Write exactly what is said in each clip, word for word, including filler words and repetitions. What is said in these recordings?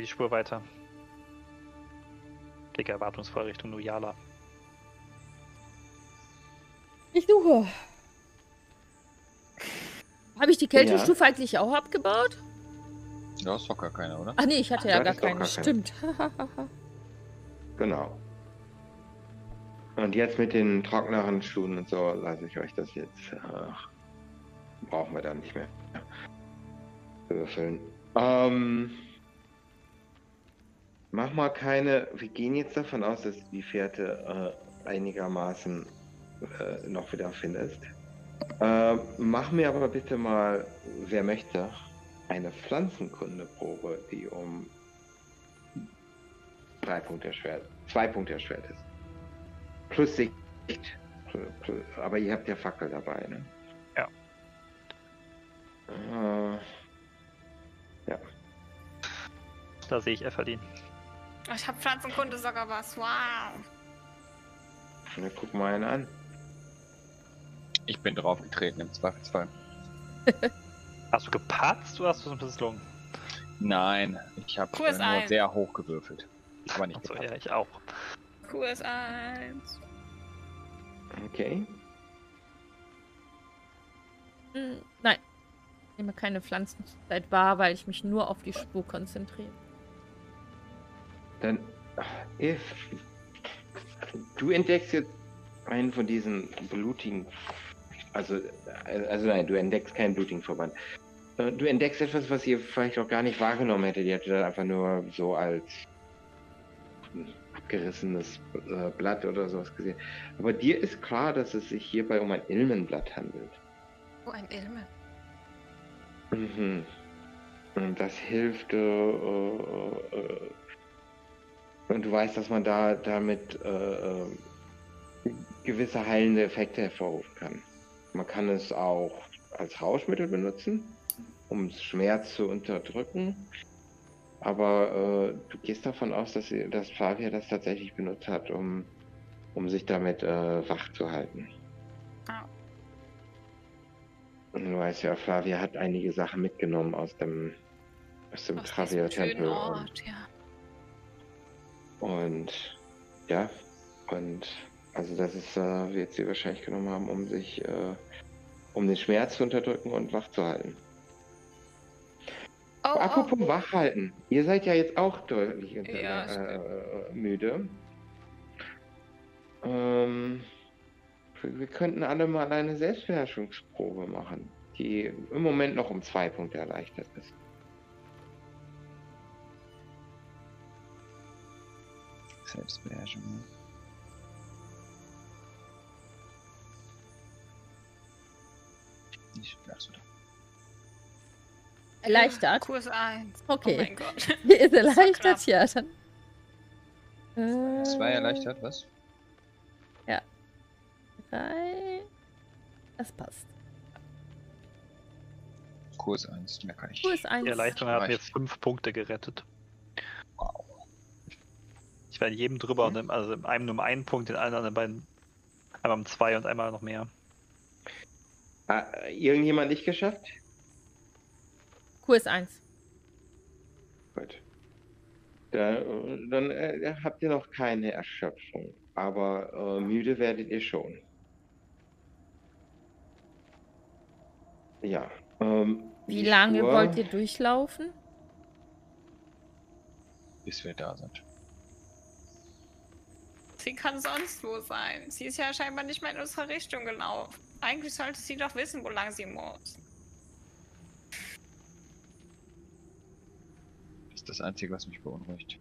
die Spur weiter. Blicke erwartungsvoll Richtung Nuyala. Ich suche. Habe ich die Kältestufe ja. eigentlich auch abgebaut? Ja, ist doch gar keine, oder? Ach nee, ich hatte ja gar keine. Gar Stimmt. Genau. Und jetzt mit den trockneren Schuhen und so lasse ich euch das jetzt. Äh, brauchen wir dann nicht mehr würfeln. Ähm, mach mal keine. Wir gehen jetzt davon aus, dass du die Fährte äh, einigermaßen äh, noch wieder findest. Äh, mach mir aber bitte mal, wer möchte, eine Pflanzenkundeprobe, die um drei Punkte erschwert, zwei Punkte erschwert ist. Plus Sicht. Aber ihr habt ja Fackel dabei, ne? Ja. Äh, ja. Da sehe ich Evelyn. Ich habe Pflanzenkunde sogar was. Wow. Na, guck mal einen an. Ich bin draufgetreten im Zweifelsfall. Hast du gepatzt oder hast du so ein bisschen? Nein, ich habe äh, nur sehr hoch gewürfelt. Aber nicht Achso, ja, ich auch. Q S eins. Okay. Hm, nein. Ich nehme keine Pflanzenzeit wahr, weil ich mich nur auf die Spur konzentriere. Dann, if, du entdeckst jetzt einen von diesen blutigen, also, also nein, du entdeckst keinen blutigen Verband. Du entdeckst etwas, was ihr vielleicht auch gar nicht wahrgenommen hättet. Ihr hättet das einfach nur so als abgerissenes äh, Blatt oder sowas gesehen. Aber dir ist klar, dass es sich hierbei um ein Ilmenblatt handelt. Oh, ein Ilmen. Mhm. Und das hilft, äh, äh, und du weißt, dass man da damit äh, gewisse heilende Effekte hervorrufen kann. Man kann es auch als Rauschmittel benutzen, um Schmerz zu unterdrücken. Aber äh, du gehst davon aus, dass, sie, dass Flavia das tatsächlich benutzt hat, um, um sich damit äh, wach zu halten. Oh. Und du weißt ja, Flavia hat einige Sachen mitgenommen aus dem, aus dem Travia-Tempel. Und, ja. und ja, und also das ist, äh, wird sie wahrscheinlich genommen haben, um sich, äh, um den Schmerz zu unterdrücken und wach zu halten. Oh, Apropos oh. wachhalten, ihr seid ja jetzt auch deutlich Ja, äh, müde. Ähm, wir könnten alle mal eine Selbstbeherrschungsprobe machen, die im Moment noch um zwei Punkte erleichtert ist. Selbstbeherrschung. Ich lasse da. Erleichtert? Kurs eins. Okay. Oh mein Gott. Ist erleichtert? So ja, dann. Äh, Zwei erleichtert, was? Ja. Drei. Das passt. Kurs eins, mehr kann ich. Kurs eins. Die Erleichterung hat mir jetzt fünf Punkte gerettet. Wow. Ich war in jedem drüber mhm. und im, also in einem nur um einen Punkt, in allen anderen beiden einmal um zwei und einmal noch mehr. Ah, irgendjemand nicht geschafft? Kurs eins. Gut. Da, dann äh, habt ihr noch keine Erschöpfung, aber äh, müde werdet ihr schon. Ja. Ähm, Wie lange Spur, wollt ihr durchlaufen? Bis wir da sind. Sie kann sonst wo sein. Sie ist ja scheinbar nicht mehr in unsere Richtung gelaufen. Eigentlich sollte sie doch wissen, wo lang sie muss. Das ist das Einzige, was mich beunruhigt.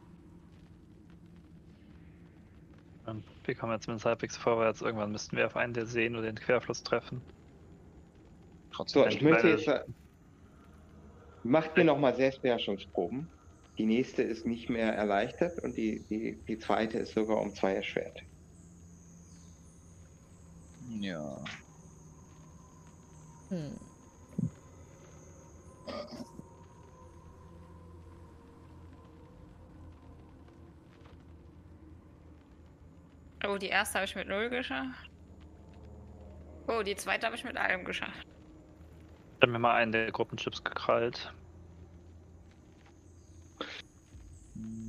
Wir kommen jetzt zumindest halbwegs vorwärts. Irgendwann müssten wir auf einen der Seen oder den Querfluss treffen. Trotzdem. So, ich möchte jetzt... Äh, macht mir nochmal Selbstbeherrschungsproben. Die nächste ist nicht mehr erleichtert und die, die, die zweite ist sogar um zwei erschwert. Ja. Hm. Oh, die erste habe ich mit null geschafft. Oh, die zweite habe ich mit allem geschafft. Ich habe mir mal einen der Gruppenchips gekrallt.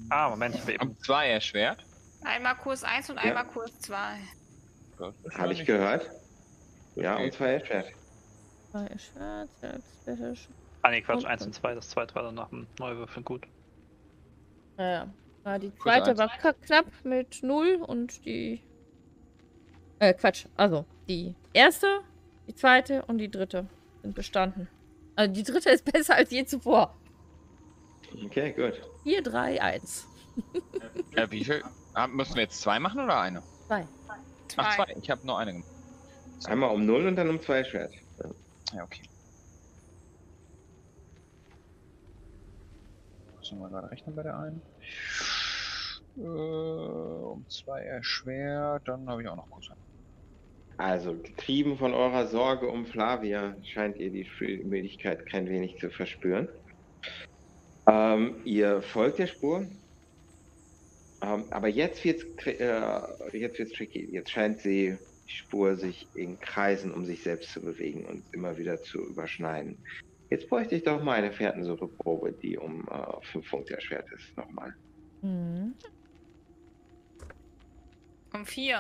Ah, Moment, ich habe eben. Um zwei erschwert. Einmal Kurs eins und Ja. einmal Kurs zwei. Habe ich gehört. Ja, und zwei erschwert. Zwei erschwert, selbstkritisch. Ah, nee, Quatsch, Und- eins und zwei. Das zweite war dann nach dem Neuwürfeln gut. Ja, ja. Die Kurs zweite eins. war ka- knapp mit null und die. Äh, Quatsch. Also, die erste, die zweite und die dritte sind bestanden. Also, die dritte ist besser als je zuvor. Okay, gut. vier, drei, eins. Ja, wie viel? Ah, müssen wir jetzt zwei machen oder eine? zwei. Ach, zwei. Ich habe nur eine gemacht. Einmal um null und dann um zwei erschwert. Ja, okay. Müssen wir gerade rechnen bei der einen. Äh, um zwei erschwert, dann habe ich auch noch Kurs eins. Also, getrieben von eurer Sorge um Flavia, scheint ihr die Müdigkeit kein wenig zu verspüren. Ähm, ihr folgt der Spur. Ähm, aber jetzt wird's, äh, jetzt wird's tricky. Jetzt scheint sie, die Spur sich in Kreisen um sich selbst zu bewegen und immer wieder zu überschneiden. Jetzt bräuchte ich doch mal eine Fährtensuche-Probe, die um äh, fünf Punkte erschwert ist. Nochmal. Mhm. Um vier.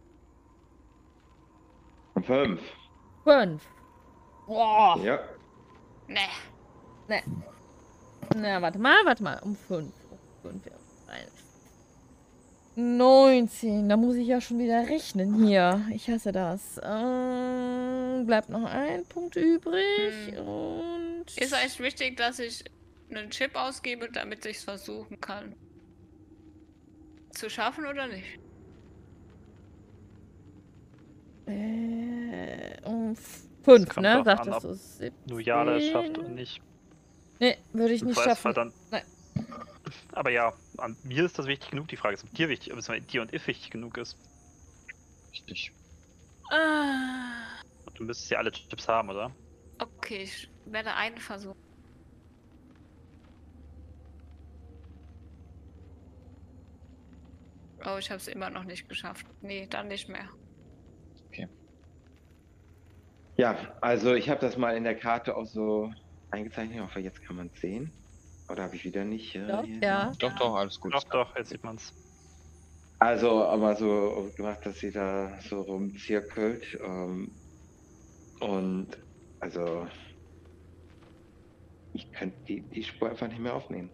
Um fünf. fünf. Boah. Ja. Ne. Na, warte mal, warte mal. Um fünf. Um fünf, ja. Nein. neunzehn. Da muss ich ja schon wieder rechnen hier. Ich hasse das. Ähm, bleibt noch ein Punkt übrig. Hm. Und. Ist eigentlich wichtig, dass ich einen Chip ausgebe, damit ich es versuchen kann. Zu schaffen oder nicht? Äh, um fünf, kommt ne? drauf an, Sagtest ob du siebzehn? Nujala es schafft und nicht. Nee, würde ich Im nicht Zweifelsfall schaffen. Dann, Nein. aber ja, an mir ist das wichtig genug. Die Frage ist, ob dir wichtig, ob es dir und If wichtig genug ist. Richtig. Ah, Du müsstest ja alle Chips haben, oder? okay, ich werde einen versuchen. Oh, ich habe es immer noch nicht geschafft. Nee, dann nicht mehr. Ja, also ich habe das mal in der Karte auch so eingezeichnet. Ich hoffe, jetzt kann man es sehen. Oder habe ich wieder nicht? Äh, Doch, hier? ja. Doch, doch, alles gut. Doch, doch, jetzt sieht man's. Also, aber so gemacht, dass sie da so rumzirkelt. Ähm, und also, ich könnte die, die Spur einfach nicht mehr aufnehmen.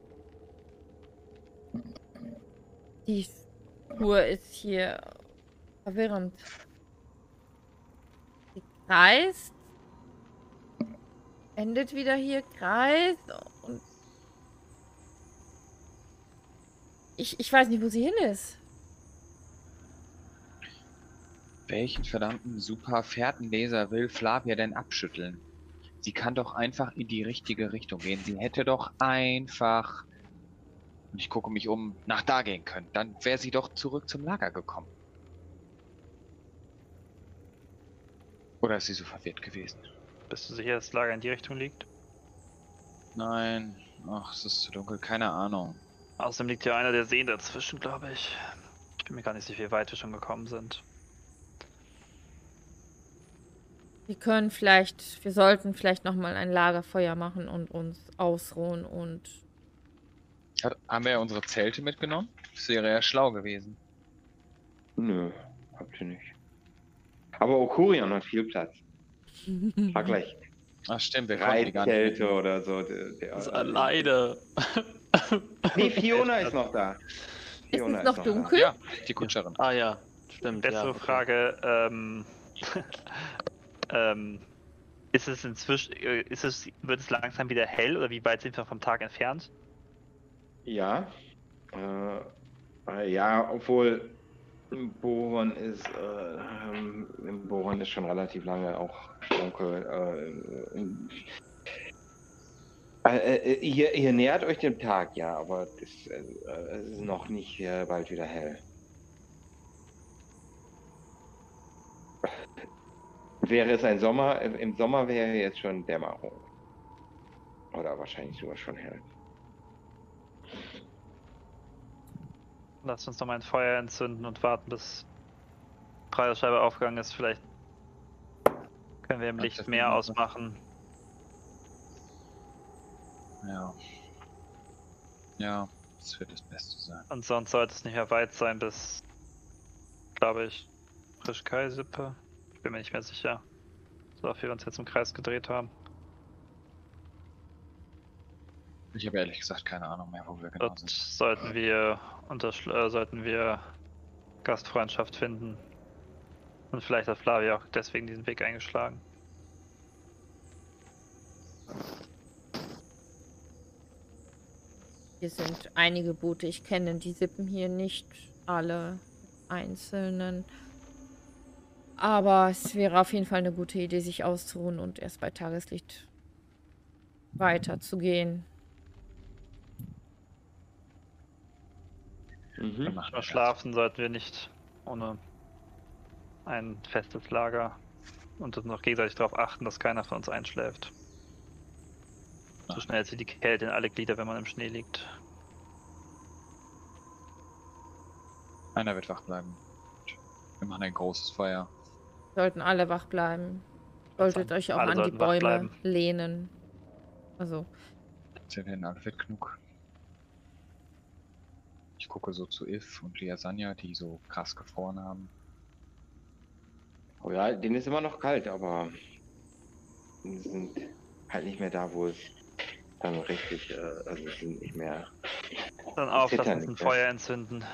Die Spur ist hier verwirrend. Sie kreist, endet wieder hier, kreist und ich, ich weiß nicht, wo sie hin ist. Welchen verdammten super Fährtenleser will Flavia denn abschütteln? Sie kann doch einfach in die richtige Richtung gehen. Sie hätte doch einfach, und ich gucke mich um, nach da gehen können. Dann wäre sie doch zurück zum Lager gekommen. Oder ist sie so verwirrt gewesen? Bist du sicher, dass das Lager in die Richtung liegt? Nein. Ach, es ist zu dunkel. Keine Ahnung. Außerdem liegt ja einer der Seen dazwischen, glaube ich. Ich bin mir gar nicht sicher, wie weit wir schon gekommen sind. Wir können vielleicht, wir sollten vielleicht nochmal ein Lagerfeuer machen und uns ausruhen und Hat, haben wir ja unsere Zelte mitgenommen? Das wäre ja schlau gewesen. Nö, habt ihr nicht. Aber Okurion hat viel Platz. Frag gleich. Ach stimmt, wir konnten Drei die gar nicht Zelte mitnehmen. oder so. Der, der, Das ist alleine. Nee, Fiona ist noch da. Fiona es noch dunkel? Ja, die Kutscherin. Ah ja, stimmt. Bessere ja, okay. Frage, ähm, ähm, ist es inzwischen, äh, ist es, wird es langsam wieder hell oder wie weit sind wir vom Tag entfernt? Ja. Äh, äh, ja, obwohl im Boron ist, äh, ähm, im Boron ist schon relativ lange auch dunkel. Äh, in, äh, äh, ihr, ihr nähert euch dem Tag, ja, aber das, äh, es ist noch nicht äh, bald wieder hell. Wäre es ein Sommer, im Sommer wäre jetzt schon Dämmerung. Oder wahrscheinlich sogar schon hell. Lasst uns noch mal ein Feuer entzünden und warten, bis Preisscheibe aufgegangen ist. Vielleicht können wir im Hat Licht das mehr nicht ausmachen. Ja. Ja. Das wird das Beste sein. Und sonst sollte es nicht mehr weit sein bis, glaube ich, Frischkai-Sippe. Ich bin mir nicht mehr sicher. So, wie wir uns jetzt im Kreis gedreht haben. Ich habe ehrlich gesagt keine Ahnung mehr, wo wir genau Dort sind. sollten wir unterschl äh, sollten wir Gastfreundschaft finden. Und vielleicht hat Flavia auch deswegen diesen Weg eingeschlagen. Hier sind einige Boote. Ich kenne die Sippen hier nicht alle einzelnen. Aber es wäre auf jeden Fall eine gute Idee, sich auszuruhen und erst bei Tageslicht weiterzugehen. Wir Mhm. machen Nur das. schlafen sollten wir nicht ohne ein festes Lager und noch gegenseitig darauf achten, dass keiner von uns einschläft. So schnell zieht die Kälte in alle Glieder, wenn man im Schnee liegt. Einer wird wach bleiben. Wir machen ein großes Feuer. Sollten alle wach bleiben. Solltet Also, euch auch alle an die sollten wach Bäume bleiben. lehnen. Also, Sind wir denn alle fit genug? Ich gucke so zu If und Liasanja, die so krass gefroren haben. Oh ja, denen ist immer noch kalt, aber die sind halt nicht mehr da, wo es dann richtig, äh, also sie sind nicht mehr. Dann auf, lass zittern uns ein nicht mehr. Feuer entzünden.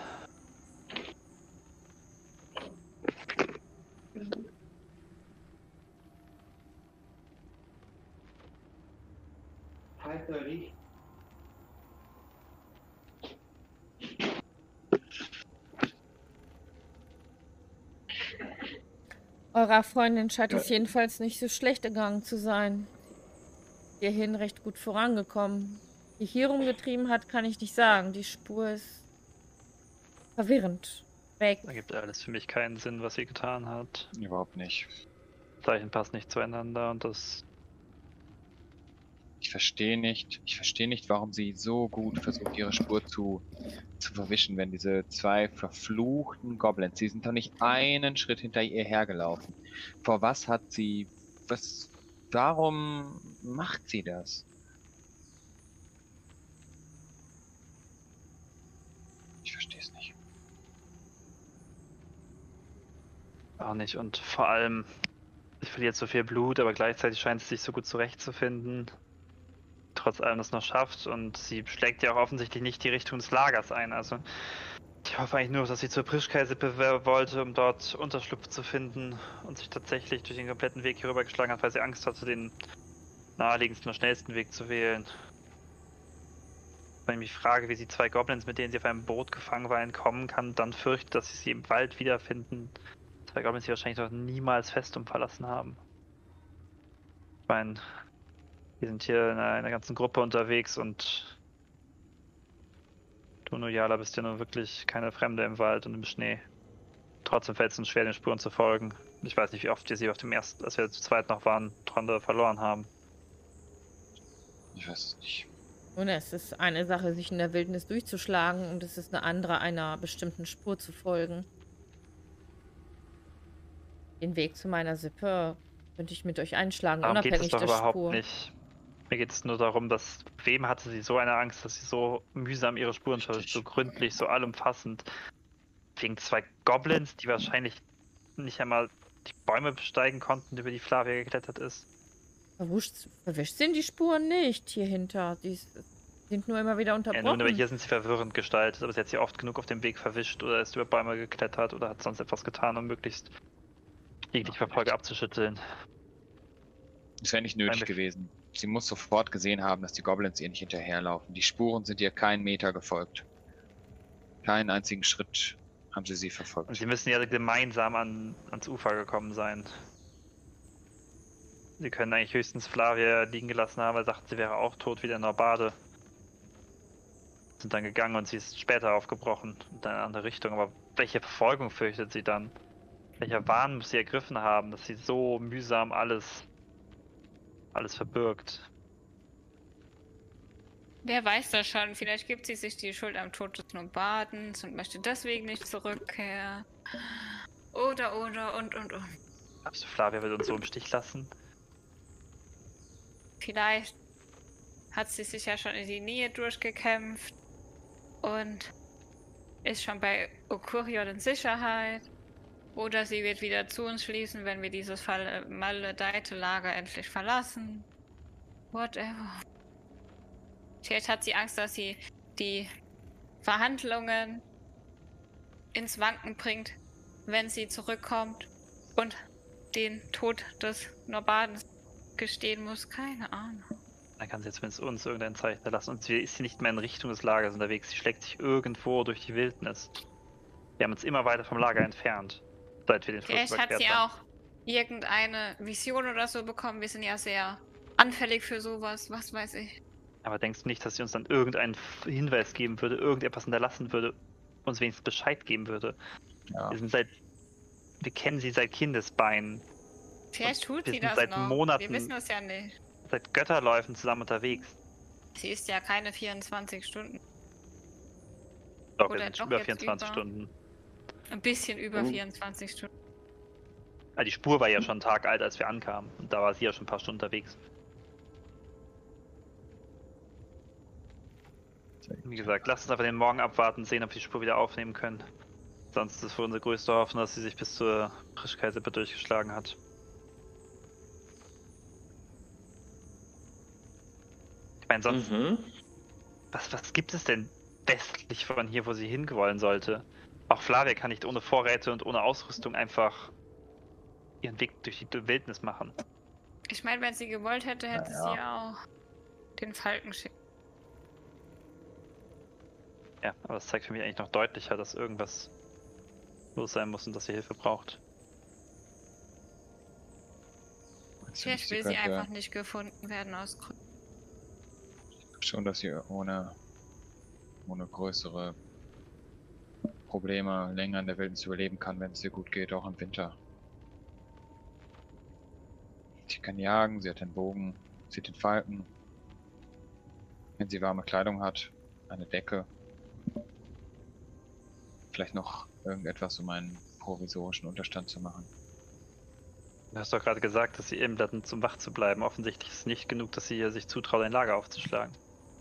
eurer Freundin scheint es jedenfalls nicht so schlecht gegangen zu sein. Hierhin recht gut vorangekommen. Die hier rumgetrieben hat, kann ich nicht sagen. Die Spur ist verwirrend. Weg. Da gibt alles für mich keinen Sinn, was sie getan hat. Überhaupt nicht. Zeichen passen nicht zueinander und das. Ich verstehe nicht, ich verstehe nicht, warum sie so gut versucht, ihre Spur zu, zu verwischen, wenn diese zwei verfluchten Goblins, sie sind doch nicht einen Schritt hinter ihr hergelaufen. Vor was hat sie, was, warum macht sie das? Ich verstehe es nicht. Auch nicht. Und vor allem, sie verliert so viel Blut, aber gleichzeitig scheint sie sich so gut zurechtzufinden. Trotz allem das noch schafft und sie schlägt ja auch offensichtlich nicht die Richtung des Lagers ein. Also ich hoffe eigentlich nur, dass sie zur Prischkai-Sippe wollte, um dort Unterschlupf zu finden und sich tatsächlich durch den kompletten Weg hier rübergeschlagen hat, weil sie Angst hatte, den naheliegendsten und schnellsten Weg zu wählen. Wenn ich mich frage, wie sie zwei Goblins, mit denen sie auf einem Boot gefangen war, entkommen kann, dann fürchte, dass sie sie im Wald wiederfinden. Zwei Goblins, die wahrscheinlich noch niemals Festum verlassen haben. Ich meine, wir sind hier in einer ganzen Gruppe unterwegs und du, Nojala, bist ja nun wirklich keine Fremde im Wald und im Schnee. Trotzdem fällt es uns schwer, den Spuren zu folgen. Ich weiß nicht, wie oft wir sie auf dem ersten, als wir zu zweit noch waren, Tronde verloren haben. Ich weiß es nicht. Nun, es ist eine Sache, sich in der Wildnis durchzuschlagen und es ist eine andere, einer bestimmten Spur zu folgen. Den Weg zu meiner Sippe könnte ich mit euch einschlagen, Darum geht es unabhängig doch der überhaupt Spur. nicht. Mir geht es nur darum, dass wem hatte sie so eine Angst, dass sie so mühsam ihre Spuren verwischt, so gründlich, so allumfassend. Wegen zwei Goblins, die wahrscheinlich nicht einmal die Bäume besteigen konnten, über die Flavia geklettert ist. Verwischt, verwischt sind die Spuren nicht hier hinter. Die sind nur immer wieder Ja, unterbrochen. nun, aber hier sind sie verwirrend gestaltet, aber sie hat sie oft genug auf dem Weg verwischt oder ist über Bäume geklettert oder hat sonst etwas getan, um möglichst jegliche Verfolger abzuschütteln. Es wäre nicht nötig Nein, gewesen. Sie muss sofort gesehen haben, dass die Goblins ihr nicht hinterherlaufen. Die Spuren sind ihr keinen Meter gefolgt. Keinen einzigen Schritt haben sie sie verfolgt. Und sie müssen ja gemeinsam an, ans Ufer gekommen sein. Sie können eigentlich höchstens Flavia liegen gelassen haben, weil sie dachten, sie wäre auch tot wie der Norbade. Sind dann gegangen und sie ist später aufgebrochen in eine andere Richtung. Aber welche Verfolgung fürchtet sie dann? Welcher Wahn muss sie ergriffen haben, dass sie so mühsam alles, alles verbirgt? Wer weiß das schon? Vielleicht gibt sie sich die Schuld am Tod des Nobadens und möchte deswegen nicht zurückkehren. Oder, oder, und, und, und. Glaubst du, Flavia wird uns so im Stich lassen? Vielleicht hat sie sich ja schon in die Nähe durchgekämpft. und ist schon bei Okurion in Sicherheit. Oder sie wird wieder zu uns schließen, wenn wir dieses maledeite Lager endlich verlassen. Whatever. Vielleicht hat sie Angst, dass sie die Verhandlungen ins Wanken bringt, wenn sie zurückkommt und den Tod des Norbadens gestehen muss. Keine Ahnung. Dann kann sie jetzt zumindest uns irgendein Zeichen lassen. Und sie ist sie nicht mehr in Richtung des Lagers unterwegs. Sie schlägt sich irgendwo durch die Wildnis. Wir haben uns immer weiter vom Lager entfernt, seit wir den Fluss Vielleicht hat überquert sie haben. auch irgendeine Vision oder so bekommen. Wir sind ja sehr anfällig für sowas. Was weiß ich. Aber denkst du nicht, dass sie uns dann irgendeinen Hinweis geben würde, irgendetwas hinterlassen würde, uns wenigstens Bescheid geben würde? Ja. Wir sind seit, wir kennen sie seit Kindesbeinen, Vielleicht tut wir sie sind das seit noch. Monaten- Wir wissen es ja nicht. seit Götterläufen zusammen unterwegs. Sie ist ja keine vierundzwanzig Stunden. Doch, Oder wir sind doch über jetzt vierundzwanzig über. Stunden. Ein bisschen über Oh. vierundzwanzig Stunden. Ah, die Spur war ja schon einen Tag alt, als wir ankamen. Und da war sie ja schon ein paar Stunden unterwegs. Wie gesagt, lasst uns einfach den Morgen abwarten, sehen, ob wir die Spur wieder aufnehmen können. Sonst ist es für unsere größte Hoffnung, dass sie sich bis zur Frischkeissippe durchgeschlagen hat. Ich meine, sonst, Mhm. was, was gibt es denn westlich von hier, wo sie hingewollen sollte? Auch Flavia kann nicht ohne Vorräte und ohne Ausrüstung einfach ihren Weg durch die Wildnis machen. Ich meine, wenn sie gewollt hätte, hätte Ja, sie ja auch den Falken schicken. Ja, aber das zeigt für mich eigentlich noch deutlicher, dass irgendwas los sein muss und dass sie Hilfe braucht. Vielleicht will sie einfach nicht gefunden werden aus Gründen. Schon, dass sie ohne, ohne größere Probleme länger in der Wildnis überleben kann, wenn es ihr gut geht, auch im Winter. Sie kann jagen, sie hat den Bogen, sie hat den Falken. Wenn sie warme Kleidung hat, eine Decke. Vielleicht noch irgendetwas, um einen provisorischen Unterstand zu machen. Du hast doch gerade gesagt, dass sie eben bleibt, um wach zu bleiben. Offensichtlich ist es nicht genug, dass sie hier sich zutraut, ein Lager aufzuschlagen.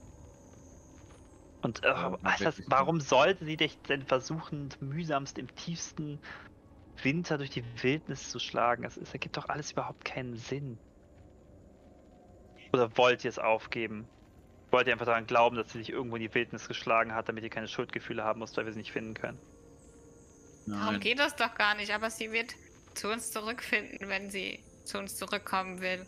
Und äh, Ja, was, wirklich. warum sollte sie dich denn versuchen, mühsamst im tiefsten Winter durch die Wildnis zu schlagen? Das ist, ergibt doch alles überhaupt keinen Sinn. Oder wollt ihr es aufgeben? Wollt ihr einfach daran glauben, dass sie sich irgendwo in die Wildnis geschlagen hat, damit ihr keine Schuldgefühle haben müsst, weil wir sie nicht finden können? Darum Nein, geht das doch gar nicht, aber sie wird zu uns zurückfinden, wenn sie zu uns zurückkommen will.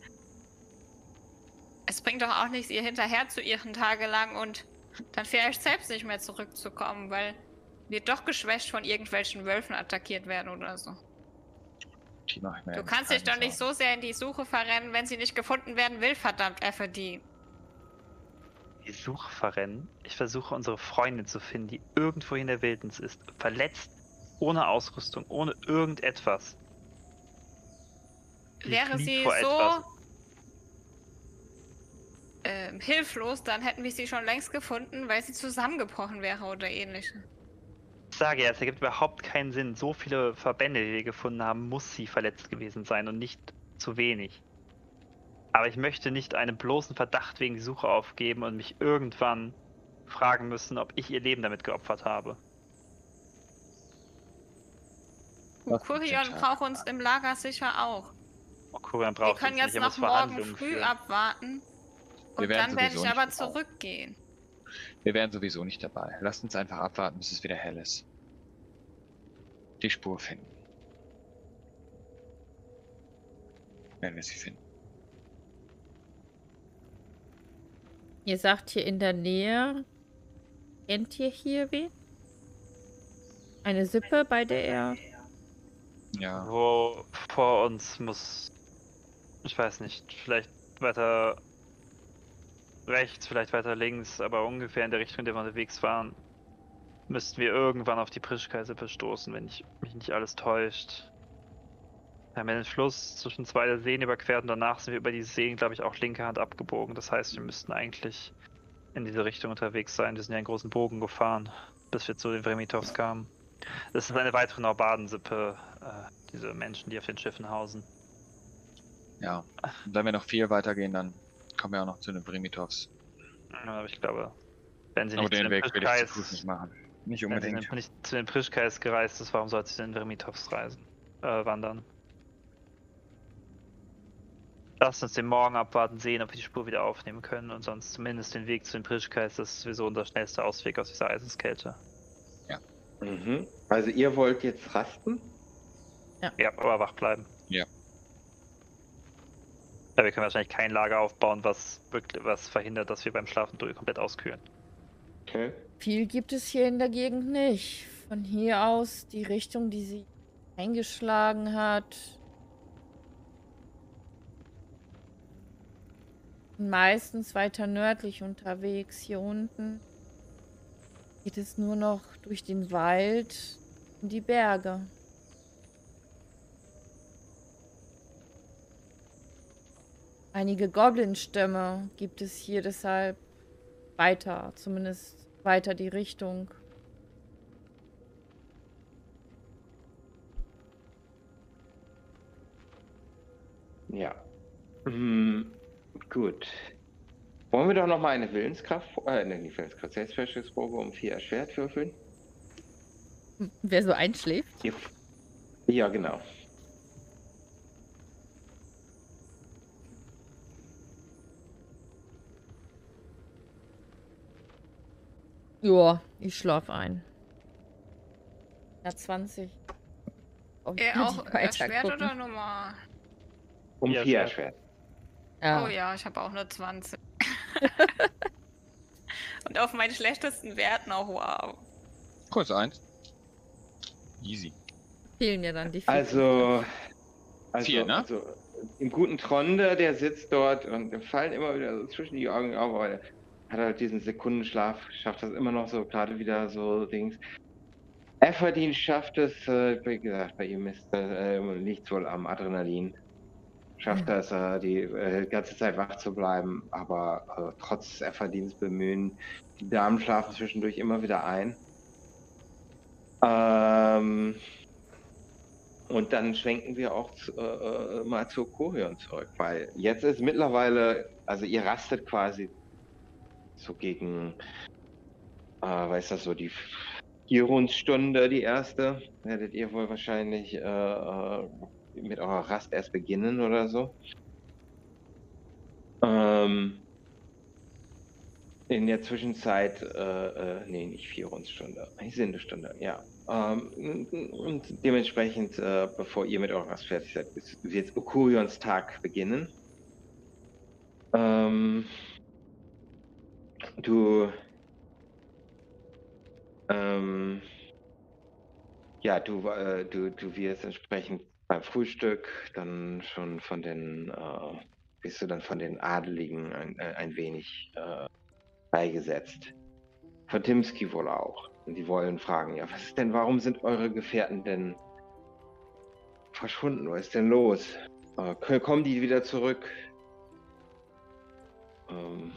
Es bringt doch auch nichts, ihr hinterher zu ihren tagelang und dann vielleicht selbst nicht mehr zurückzukommen, weil wir doch geschwächt von irgendwelchen Wölfen attackiert werden oder so. die mache ich mir Du jetzt kannst dich keine doch nicht Sorgen. so sehr in die Suche verrennen, wenn sie nicht gefunden werden will, verdammt, er verdient. Die Suche verrennen. Ich versuche unsere Freundin zu finden, die irgendwo in der Wildnis ist. Verletzt, ohne Ausrüstung, ohne irgendetwas. Die Wäre flieht sie vor etwas. so ähm, hilflos, dann hätten wir sie schon längst gefunden, weil sie zusammengebrochen wäre oder ähnliches. Ich sage ja, es ergibt überhaupt keinen Sinn. So viele Verbände, die wir gefunden haben, muss sie verletzt gewesen sein und nicht zu wenig. Aber ich möchte nicht einen bloßen Verdacht wegen die Suche aufgeben und mich irgendwann fragen müssen, ob ich ihr Leben damit geopfert habe. Was Kurion mit dem braucht uns im Lager sicher auch. Kurian Wir braucht können uns nicht, jetzt er noch muss morgen Verhandlungen früh führen. abwarten. Wir Und werden dann werde sowieso ich aber nicht gebraucht. zurückgehen. Wir wären sowieso nicht dabei. Lasst uns einfach abwarten, bis es wieder hell ist. Die Spur finden. Wenn wir sie finden. Ihr sagt hier in der Nähe, kennt ihr hier wen? Eine Sippe, bei der er... Ja, Wo vor uns muss, ich weiß nicht, vielleicht weiter rechts, vielleicht weiter links, aber ungefähr in der Richtung, in der wir unterwegs waren, müssten wir irgendwann auf die Prischkeissippe stoßen, wenn ich, mich nicht alles täuscht. Wir haben ja den Fluss zwischen zwei der Seen überquert und danach sind wir über die Seen, glaube ich, auch linke Hand abgebogen. Das heißt, wir müssten eigentlich in diese Richtung unterwegs sein. Wir sind ja einen großen Bogen gefahren, bis wir zu den Vremitovs kamen. Das ist eine weitere Norbadensippe, äh, diese Menschen, die auf den Schiffen hausen. ja. Und wenn wir noch viel weiter gehen, dann kommen wir auch noch zu den Primitovs. Ja, aber ich glaube, Wenn sie Aber nicht zu den den Weg will ich zu Fuß nicht Prischkais, machen. Nicht wenn sie unbedingt. nicht zu den Prischkais gereist ist, warum sollte sie in Vermitows reisen, äh, wandern? Lasst uns den Morgen abwarten, sehen, ob wir die Spur wieder aufnehmen können und sonst zumindest den Weg zu den Prischkais. Das ist sowieso unser schnellster Ausweg aus dieser Eiseskälte. Mhm. Also ihr wollt jetzt rasten? Ja, aber wach bleiben. Ja. Ja, wir können wahrscheinlich kein Lager aufbauen, was wirklich, was verhindert, dass wir beim Schlafen durch komplett auskühlen. Okay. Viel gibt es hier in der Gegend nicht. Von hier aus die Richtung, die sie eingeschlagen hat. Meistens weiter nördlich unterwegs. Hier unten geht es nur noch durch den Wald und die Berge. Einige Goblin-Stämme gibt es hier deshalb weiter, zumindest weiter die Richtung. Ja. Hm, gut. Wollen wir doch noch mal eine Willenskraft, äh, ne, nicht Willenskraft, Selbstverständnisprobe um vier erschwert würfeln? Wer so einschläft? Ja, ja, genau. Ja, ich schlaf ein. Ja, zwanzig. Oh, ich Äh, will auch nicht weiter erschwert gucken. oder normal? Um Ja, vier erschwert. erschwert. Ja. Oh ja, ich habe auch nur zwanzig. Und auf meinen schlechtesten Werten auch wow. Kurs eins. Easy. Fehlen ja dann die vier. Also, also, Vier, ne? also im guten Tronde, der sitzt dort und ihm fallen immer wieder so zwischen die Augen auf, aber er hat halt diesen Sekundenschlaf, schafft das immer noch so, gerade wieder so Dings. Everdeen schafft es, äh, wie gesagt, bei ihm ist äh, liegt wohl am Adrenalin. Schafft es, äh, die äh, ganze Zeit wach zu bleiben, aber äh, trotz Everdeens Bemühen, die Damen schlafen zwischendurch immer wieder ein. Ähm, und dann schwenken wir auch zu, äh, mal zu Corion zurück, weil jetzt ist mittlerweile, also ihr rastet quasi so gegen, äh, weiß das so, die Vierundstunde, die erste, werdet ihr wohl wahrscheinlich äh, äh, mit eurer Rast erst beginnen oder so. Ähm, in der Zwischenzeit, äh, äh, nee, nicht Vierundstunde, eine Stunde, ja. Ähm, und dementsprechend, äh, bevor ihr mit eurer Rast fertig seid, wird Okurions Tag beginnen. Ähm, du, ähm, ja, du, äh, du, du wirst entsprechend beim Frühstück dann schon von den, äh, bist du dann von den Adeligen ein, äh, ein wenig äh, beigesetzt. Von Timski wohl auch. Und die wollen fragen, ja, was ist denn, warum sind eure Gefährten denn verschwunden? Was ist denn los? Äh, kommen die wieder zurück? Ähm,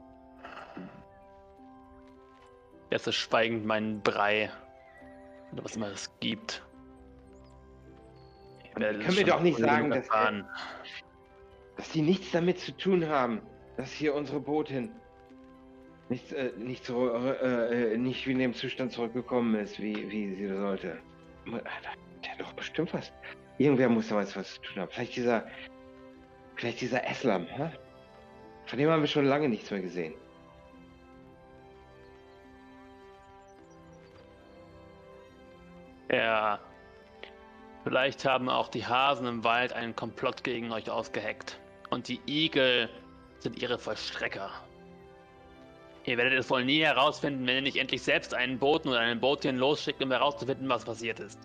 Jetzt ist schweigend mein Brei. Oder was immer es gibt. Ich werde können wir schon doch nicht früh genug sagen, dass, erfahren. dass die nichts damit zu tun haben, dass hier unsere Botin nicht, äh, nicht, so, äh, äh, nicht in dem Zustand zurückgekommen ist, wie, wie sie sollte. Der hat doch bestimmt was. Irgendwer muss da was zu tun haben. Vielleicht dieser, vielleicht dieser Eslam, hä? Von dem haben wir schon lange nichts mehr gesehen. Ja. Vielleicht haben auch die Hasen im Wald einen Komplott gegen euch ausgeheckt. Und die Igel sind ihre Vollstrecker. Ihr werdet es wohl nie herausfinden, wenn ihr nicht endlich selbst einen Boten oder einen Bootchen losschickt, um herauszufinden, was passiert ist.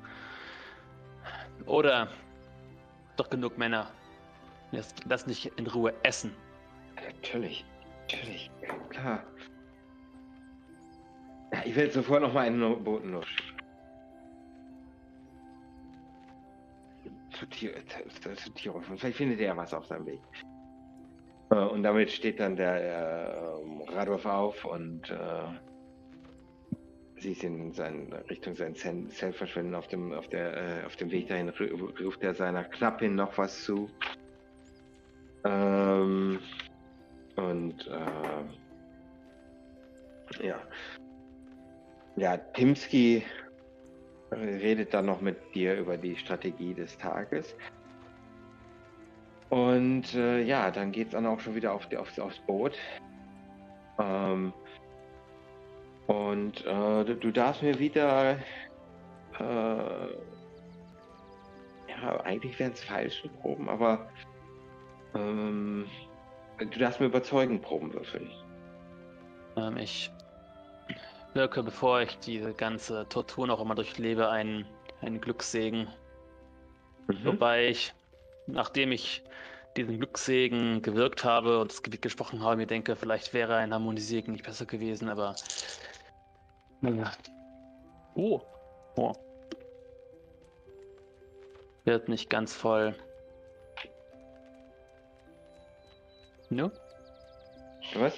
Oder doch genug Männer. Lasst das nicht in Ruhe essen. Natürlich, natürlich, klar. Ja, ich werde sofort noch mal einen Boten losschicken. Zu Tier, zu, zu Tier. Vielleicht findet er ja was auf seinem Weg. Und damit steht dann der äh, Radolf auf und äh, sieht in seinen, Richtung sein Zelt verschwinden. Auf dem, auf, der, äh, auf dem Weg dahin ruft er seiner Knappin noch was zu. Ähm, und äh, Ja. Ja, Timski redet dann noch mit dir über die Strategie des Tages. Und äh, ja, dann geht's dann auch schon wieder auf die, aufs, aufs Boot. Ähm, und äh, du, du darfst mir wieder äh, ja, eigentlich wären es falsche Proben, aber ähm, du darfst mir überzeugen Proben würfeln. Ähm, ich wirke, bevor ich diese ganze Tortur noch einmal durchlebe, einen, einen Glückssegen. Mhm. Wobei ich, nachdem ich diesen Glückssegen gewirkt habe und das Gebiet gesprochen habe, mir denke, vielleicht wäre ein Harmoniesegen nicht besser gewesen, aber... Naja. Oh. Oh. Wird nicht ganz voll. Ne? Was?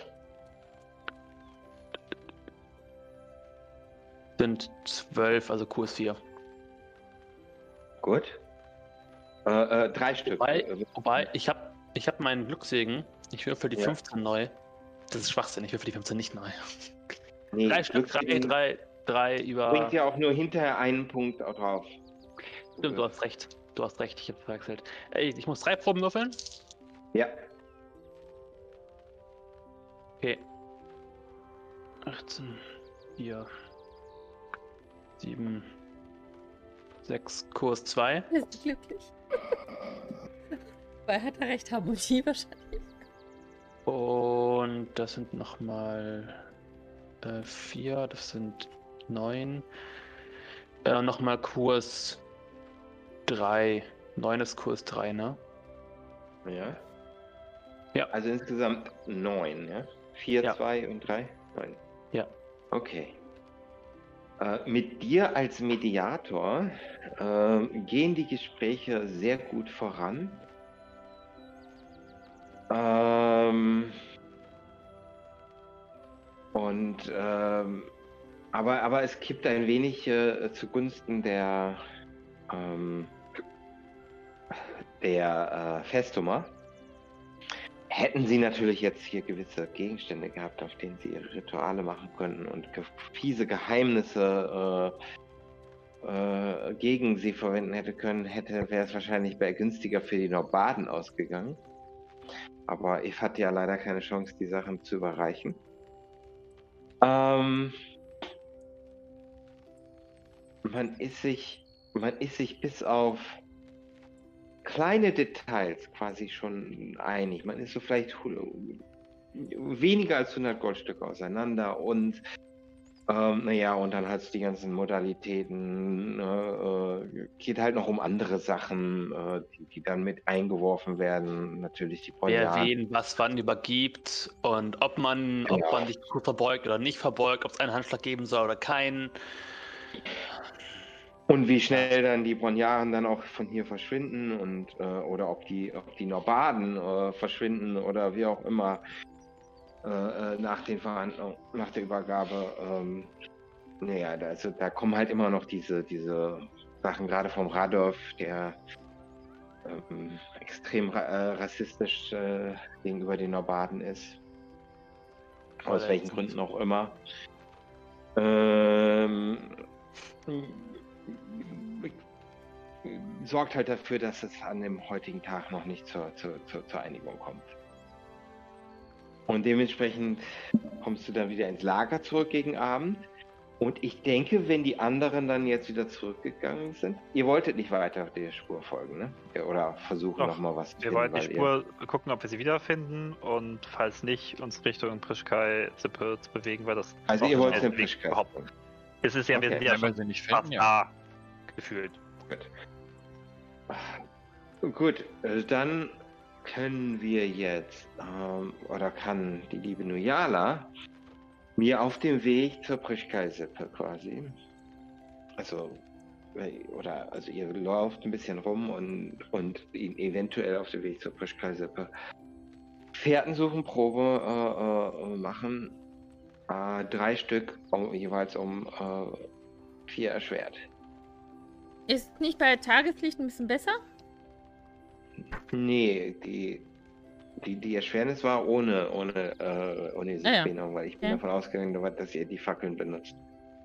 Sind zwölf, also Q ist vier. Gut. Äh, äh, drei Stück. Wobei, Äh, wobei ich habe ich hab meinen Glückssegen. Ich würfel die Ja. fünfzehn neu. Das ist Schwachsinn, ich würfel die fünfzehn nicht neu. nee, drei Stück, drei, Glückssegen drei, drei über... bringt ja auch nur hinterher einen Punkt auch drauf. Stimmt, du hast recht. Du hast recht, ich habe verwechselt. Ey, ich muss drei Proben würfeln? Ja. Okay. achtzehn, vier, sieben, sechs, Kurs zwei. Wir sind glücklich. Weil hat er recht, Harmonie wahrscheinlich. Und das sind nochmal äh, vier, das sind neun. Äh, nochmal Kurs drei. neun ist Kurs drei, ne? Ja. Ja. Also insgesamt neun, ja? Vier, Ja. zwei und drei? Neun. Ja. Okay. Äh, mit dir als Mediator äh, gehen die Gespräche sehr gut voran. Ähm, und ähm, aber, aber es kippt ein wenig äh, zugunsten der ähm, der äh, Festumer. Hätten sie natürlich jetzt hier gewisse Gegenstände gehabt, auf denen sie ihre Rituale machen könnten und ge fiese Geheimnisse äh, äh, gegen sie verwenden hätte können, hätte wäre es wahrscheinlich bei günstiger für die Norbaden ausgegangen. Aber Eve hatte ja leider keine Chance, die Sachen zu überreichen. Ähm, man ist sich, man ist sich bis auf kleine Details quasi schon einig. Man ist so vielleicht weniger als hundert Goldstücke auseinander und ähm, naja, und dann halt die ganzen Modalitäten, äh, geht halt noch um andere Sachen, äh, die, die dann mit eingeworfen werden. Natürlich die Wer Bonjaden. wen was wann übergibt und ob man, ob Genau. man sich gut verbeugt oder nicht verbeugt, ob es einen Handschlag geben soll oder keinen. Und wie schnell dann die Bonjaren dann auch von hier verschwinden und äh, oder ob die, ob die Norbaden äh, verschwinden oder wie auch immer äh, nach den Verhandlungen, nach der Übergabe. Ähm, naja, da, also, da kommen halt immer noch diese, diese Sachen, gerade vom Radolf, der ähm, extrem ra äh, rassistisch äh, gegenüber den Norbaden ist. Aus welchen Gründen auch immer. Ähm, sorgt halt dafür, dass es an dem heutigen Tag noch nicht zur, zur, zur, zur Einigung kommt. Und dementsprechend kommst du dann wieder ins Lager zurück gegen Abend. Und ich denke, wenn die anderen dann jetzt wieder zurückgegangen sind, ihr wolltet nicht weiter der Spur folgen, ne? Oder versuchen nochmal was zu Wir finden, wollten die weil Spur gucken, ob wir sie wiederfinden und falls nicht, uns Richtung Prischkai-Sippe zu bewegen, weil das Also auch ihr der wollt den schnellste Weg Prischkai. überhaupt. Es ist ja, wir Okay. sind ja Wenn wir schon sie nicht fast finden, ja. da gefühlt. Gut. Gut, äh, dann können wir jetzt, ähm, oder kann die liebe Nujala mir auf dem Weg zur Prischkai-Sippe quasi, also, äh, oder, also ihr lauft ein bisschen rum und, und ihn eventuell auf dem Weg zur Prischkai-Sippe Fährten suchen, Probe äh, äh, machen, äh, drei Stück, um, jeweils um äh, vier erschwert. Ist nicht bei Tageslicht ein bisschen besser? Nee, die die, die Erschwernis war ohne, ohne, äh, ohne diese Ah, ja. Trennung, weil ich bin Ja. davon ausgegangen, dass ihr die Fackeln benutzt.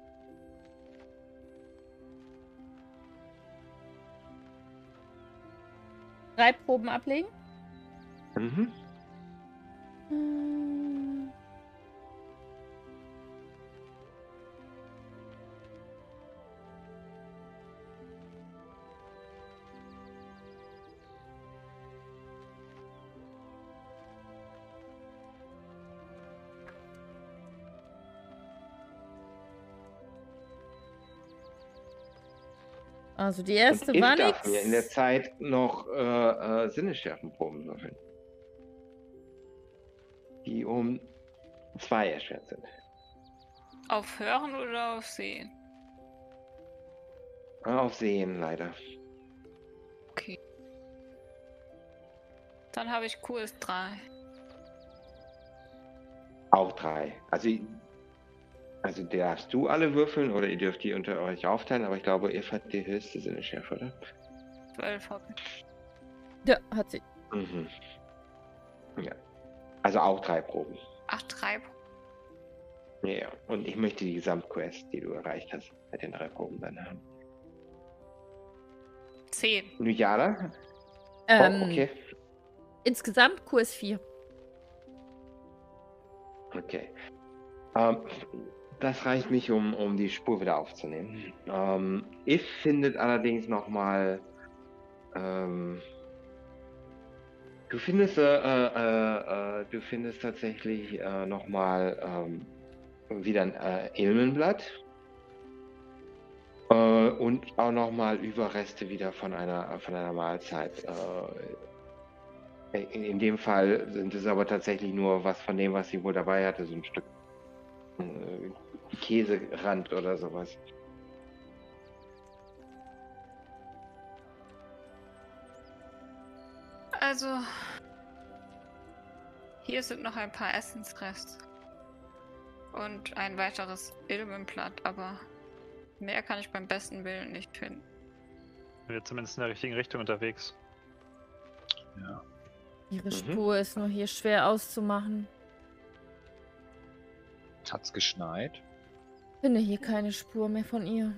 Drei Proben ablegen. Mhm. Hm. Also die erste Und ich war darf mir in der nix. Zeit noch äh, äh, Sinnesschärfenproben würfeln. Die um zwei erschwert sind. Auf Hören oder auf Sehen? Auf Sehen leider. Okay. Dann habe ich Q S drei. Auch drei. Also, also darfst du alle würfeln oder ihr dürft die unter euch aufteilen, aber ich glaube, ihr hat die höchste Sinnesschärfe, oder? zwölf habe ich. Ja, hat sie. Mhm. Ja. Also auch drei Proben. Ach, drei. Ja, ja. Und ich möchte die Gesamtquest, die du erreicht hast, mit den drei Proben dann haben. zehn. Nujala? Ähm, Oh, okay. Insgesamt Q S vier. Okay. Ähm, das reicht nicht, um, um die Spur wieder aufzunehmen. Ähm, If findet allerdings nochmal. Ähm, du findest, äh, äh, äh, du findest tatsächlich äh, nochmal ähm, wieder ein äh, Ilmenblatt. Äh, und auch nochmal Überreste wieder von einer, von einer Mahlzeit. Äh, in, in dem Fall sind es aber tatsächlich nur was von dem, was sie wohl dabei hatte, so ein Stück äh, Käserand oder sowas. Also, hier sind noch ein paar Essensreste. Und ein weiteres Ilmenblatt, aber mehr kann ich beim besten Willen nicht finden. Wir sind zumindest in der richtigen Richtung unterwegs. Ja. Ihre Mhm. Spur ist nur hier schwer auszumachen. Hat's geschneit? Finde hier keine Spur mehr von ihr.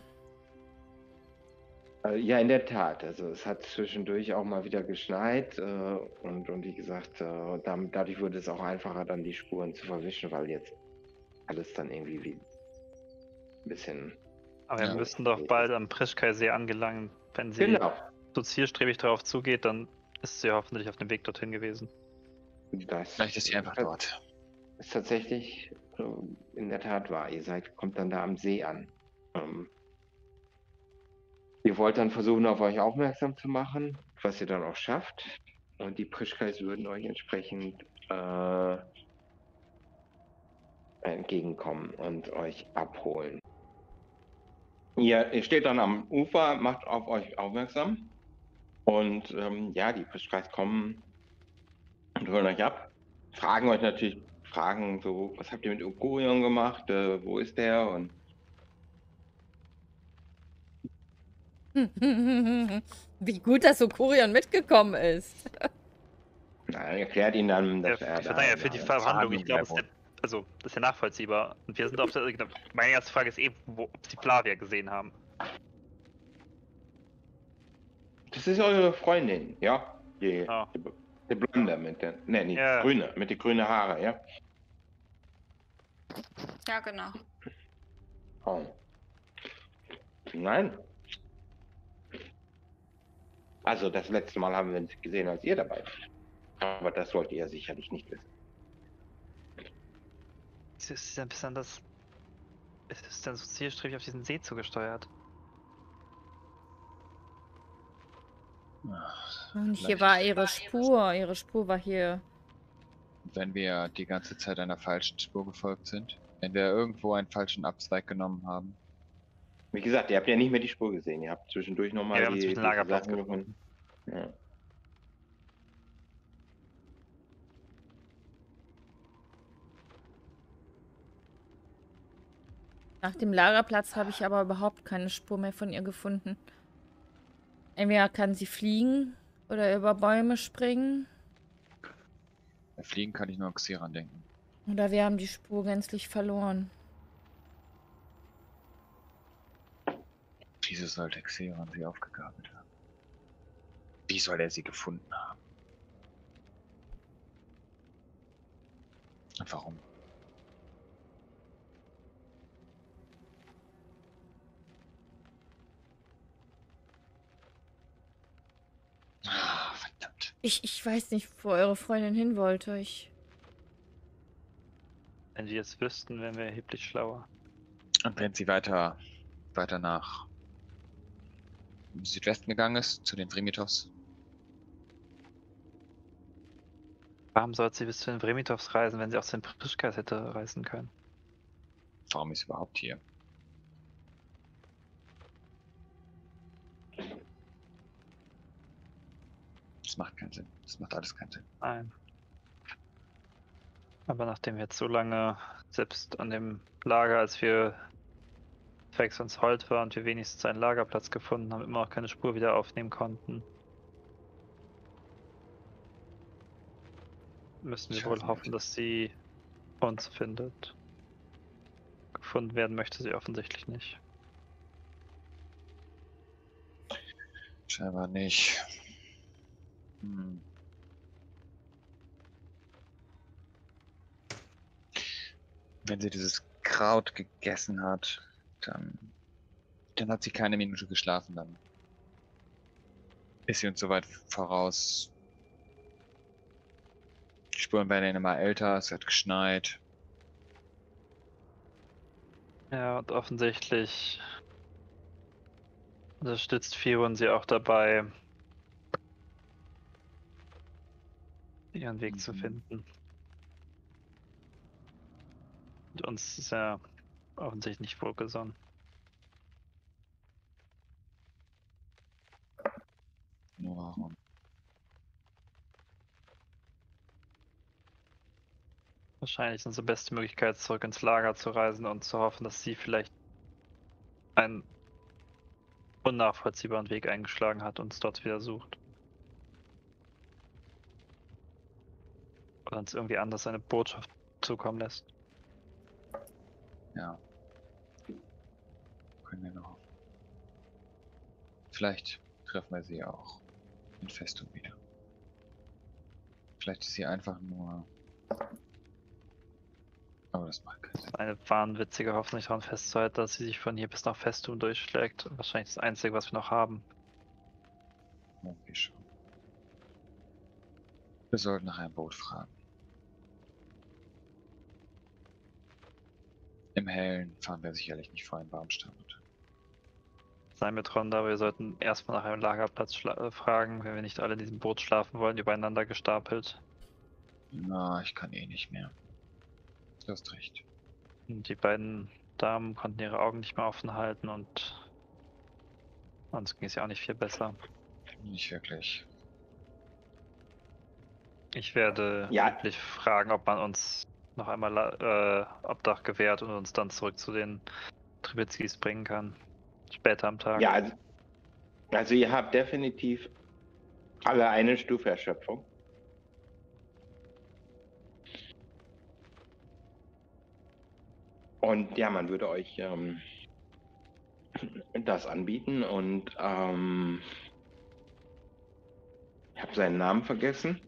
Äh, ja, in der Tat. Also es hat zwischendurch auch mal wieder geschneit äh, und, und wie gesagt, äh, damit, dadurch wurde es auch einfacher, dann die Spuren zu verwischen, weil jetzt alles dann irgendwie wie ein bisschen... Aber wir Ja. müssten doch bald am Prischkai-See angelangen. Wenn sie Genau. so zielstrebig darauf zugeht, dann ist sie hoffentlich auf dem Weg dorthin gewesen. Das Vielleicht ist sie einfach hat- dort. ist tatsächlich äh, in der Tat wahr. Ihr seid, kommt dann da am See an. Ähm, ihr wollt dann versuchen, auf euch aufmerksam zu machen, was ihr dann auch schafft. Und die Prischkais würden euch entsprechend äh, entgegenkommen und euch abholen. Ihr, ihr steht dann am Ufer, macht auf euch aufmerksam. Und ähm, ja, die Prischkais kommen und holen euch ab. Fragen euch natürlich Fragen so, was habt ihr mit Ukurion gemacht? Äh, wo ist der? Und Wie gut, dass Okurion mitgekommen ist. na, erklärt ihnen dann, dass Ja, er ich da... verdammt, ja, für die da- Verhandlung, ich Verhandlung glaube, es ist der ja, also, das ist ja nachvollziehbar. Und wir sind auf der, genau, meine erste Frage ist eh, wo, ob sie Flavia gesehen haben. Das ist eure Freundin, ja? Die, Ah. die, die Blonde mit der... Ne, die Ja. grüne, mit den grünen Haare, ja? Ja, genau. Oh. Nein. Also das letzte Mal haben wir uns gesehen, als ihr dabei wart. Aber das wollt ihr ja sicherlich nicht wissen. Wieso ist sie denn besonders. Es ist dann so zielstrebig auf diesen See zugesteuert. Und hier Vielleicht- war ihre Spur. Ihre Spur war hier. Wenn wir die ganze Zeit einer falschen Spur gefolgt sind. Wenn wir irgendwo einen falschen Abzweig genommen haben. Wie gesagt, ihr habt ja nicht mehr die Spur gesehen. Ihr habt zwischendurch Ja, nochmal wir haben die, zwischen die Lagerplatz Sachen gefunden. gefunden. Ja. Nach dem Lagerplatz habe ich aber überhaupt keine Spur mehr von ihr gefunden. Entweder kann sie fliegen oder über Bäume springen. Bei Fliegen kann ich nur an Xeran denken. Oder wir haben die Spur gänzlich verloren. Wieso sollte Xeran sie aufgegabelt haben? Wie soll er sie gefunden haben? Und warum? Ah, verdammt. Ich, ich weiß nicht, wo eure Freundin hin wollte. Ich. Wenn wir es wüssten, wären wir erheblich schlauer. Und wenn sie weiter, weiter nach Südwesten gegangen ist, zu den Vrimitovs? Warum sollte sie bis zu den Vrimitovs reisen, wenn sie aus den Prischkas hätte reisen können? Warum ist sie überhaupt hier? Das macht keinen Sinn. Das macht alles keinen Sinn. Nein. Aber nachdem wir jetzt so lange, selbst an dem Lager, als wir Fex uns Holt war und wir wenigstens einen Lagerplatz gefunden haben, immer noch keine Spur wieder aufnehmen konnten, müssen wir Ich wohl weiß hoffen, nicht. dass sie uns findet. Gefunden werden möchte sie offensichtlich nicht. Scheinbar nicht. Hm. Wenn sie dieses Kraut gegessen hat, dann, dann hat sie keine Minute geschlafen. Dann ist sie uns so weit voraus. Die Spuren werden immer älter, es hat geschneit. Ja, und offensichtlich unterstützt Fion sie auch dabei, ihren Weg zu Mhm. finden. Und uns ist er offensichtlich nicht wohlgesonnen. Nur warum? Wahrscheinlich ist unsere beste Möglichkeit, zurück ins Lager zu reisen und zu hoffen, dass sie vielleicht einen unnachvollziehbaren Weg eingeschlagen hat und uns dort wieder sucht. Oder uns irgendwie anders eine Botschaft zukommen lässt. Ja. Können wir noch. Vielleicht treffen wir sie auch in Festung wieder. Vielleicht ist sie einfach nur. Aber das macht keinen Sinn. Eine wahnwitzige Hoffnung, nicht daran festzuhalten, dass sie sich von hier bis nach Festum durchschlägt. Wahrscheinlich das Einzige, was wir noch haben. Okay, schon. Wir sollten nach einem Boot fragen. Im Hellen fahren wir sicherlich nicht vor einen Baumstamm. Sei mir dran, aber wir sollten erstmal nach einem Lagerplatz schla- äh, fragen, wenn wir nicht alle in diesem Boot schlafen wollen, übereinander gestapelt. Na, ich kann eh nicht mehr. Du hast recht. Und die beiden Damen konnten ihre Augen nicht mehr offen halten und uns ging es ja auch nicht viel besser. Nicht wirklich. Ich werde Ja. üblich fragen, ob man uns noch einmal äh, Obdach gewährt und uns dann zurück zu den Trubezkis bringen kann. Später am Tag. Ja, also, also ihr habt definitiv alle eine Stufe Erschöpfung. Und ja, man würde euch ähm, das anbieten und ähm, ich habe seinen Namen vergessen.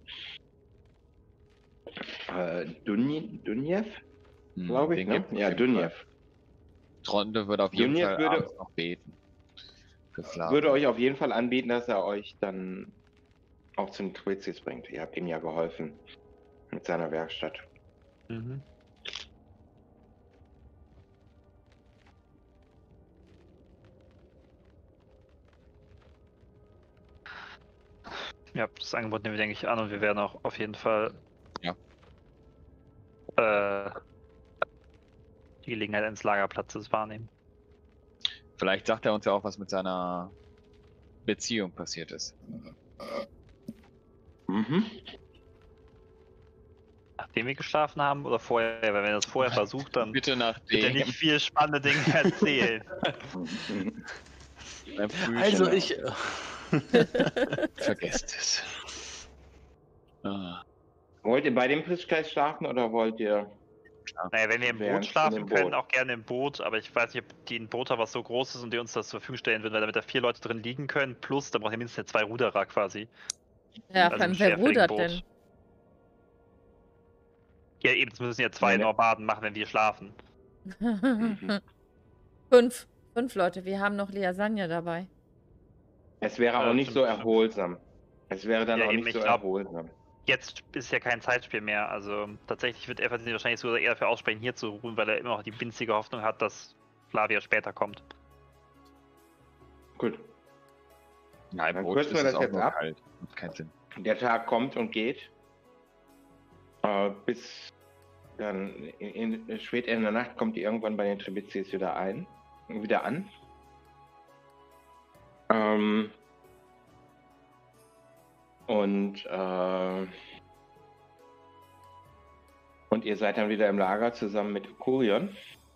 Äh, Dunje, Dunjev, Hm, glaube ich, den ne? gibt's auf Ja, jeden Fall. Dunjev. Tronde würde auf jeden Dunjev Fall würde- abends noch beten. Für Flavia. Würde euch auf jeden Fall anbieten, dass er euch dann auch zum Trubezkis bringt. Ihr habt ihm ja geholfen mit seiner Werkstatt. Mhm. Ja, das Angebot nehmen wir, denke ich, an und wir werden auch auf jeden Fall Ja. äh, die Gelegenheit eines Lagerplatzes wahrnehmen. Vielleicht sagt er uns ja auch, was mit seiner Beziehung passiert ist. Mhm. Nachdem wir geschlafen haben oder vorher? Weil wenn er das vorher versucht, dann Bitte wird er nachdem. nicht viel spannende Dinge erzählen. Beim Frühstück. Also ich. Vergesst es. Ah. Wollt ihr bei dem Priskreis schlafen oder wollt ihr... Naja, wenn wir im Während Boot von schlafen dem können, Boot. auch gerne im Boot, aber ich weiß nicht, ob die ein Boot haben, was so groß ist und die uns das zur Verfügung stellen würden, weil damit da vier Leute drin liegen können, plus, da braucht ihr mindestens zwei Ruderer quasi. Ja, Also vor allem, ein wer schwerfälligen rudert Boot. denn? Ja, eben, das müssen ja zwei Nee, nee. Norbaden machen, wenn wir schlafen. Fünf. Fünf Leute. Wir haben noch Leasanja dabei. Es wäre auch Äh, nicht fünf, so fünf. erholsam. Es wäre dann Ja, auch eben, nicht ich so glaub- erholsam. Jetzt ist ja kein Zeitspiel mehr, also tatsächlich wird Everton sich wahrscheinlich sogar eher dafür aussprechen, hier zu ruhen, weil er immer noch die winzige Hoffnung hat, dass Flavia später kommt. Gut. Ja, im Dann Boot kürzen wir ist das es auch jetzt nur ab. kalt. Macht keinen Sinn. Der Tag kommt und geht. Äh, bis dann in, in, spät in der Nacht kommt ihr irgendwann bei den Trebizis wieder ein. Wieder an. Ähm, und äh, und ihr seid dann wieder im Lager zusammen mit Kurion.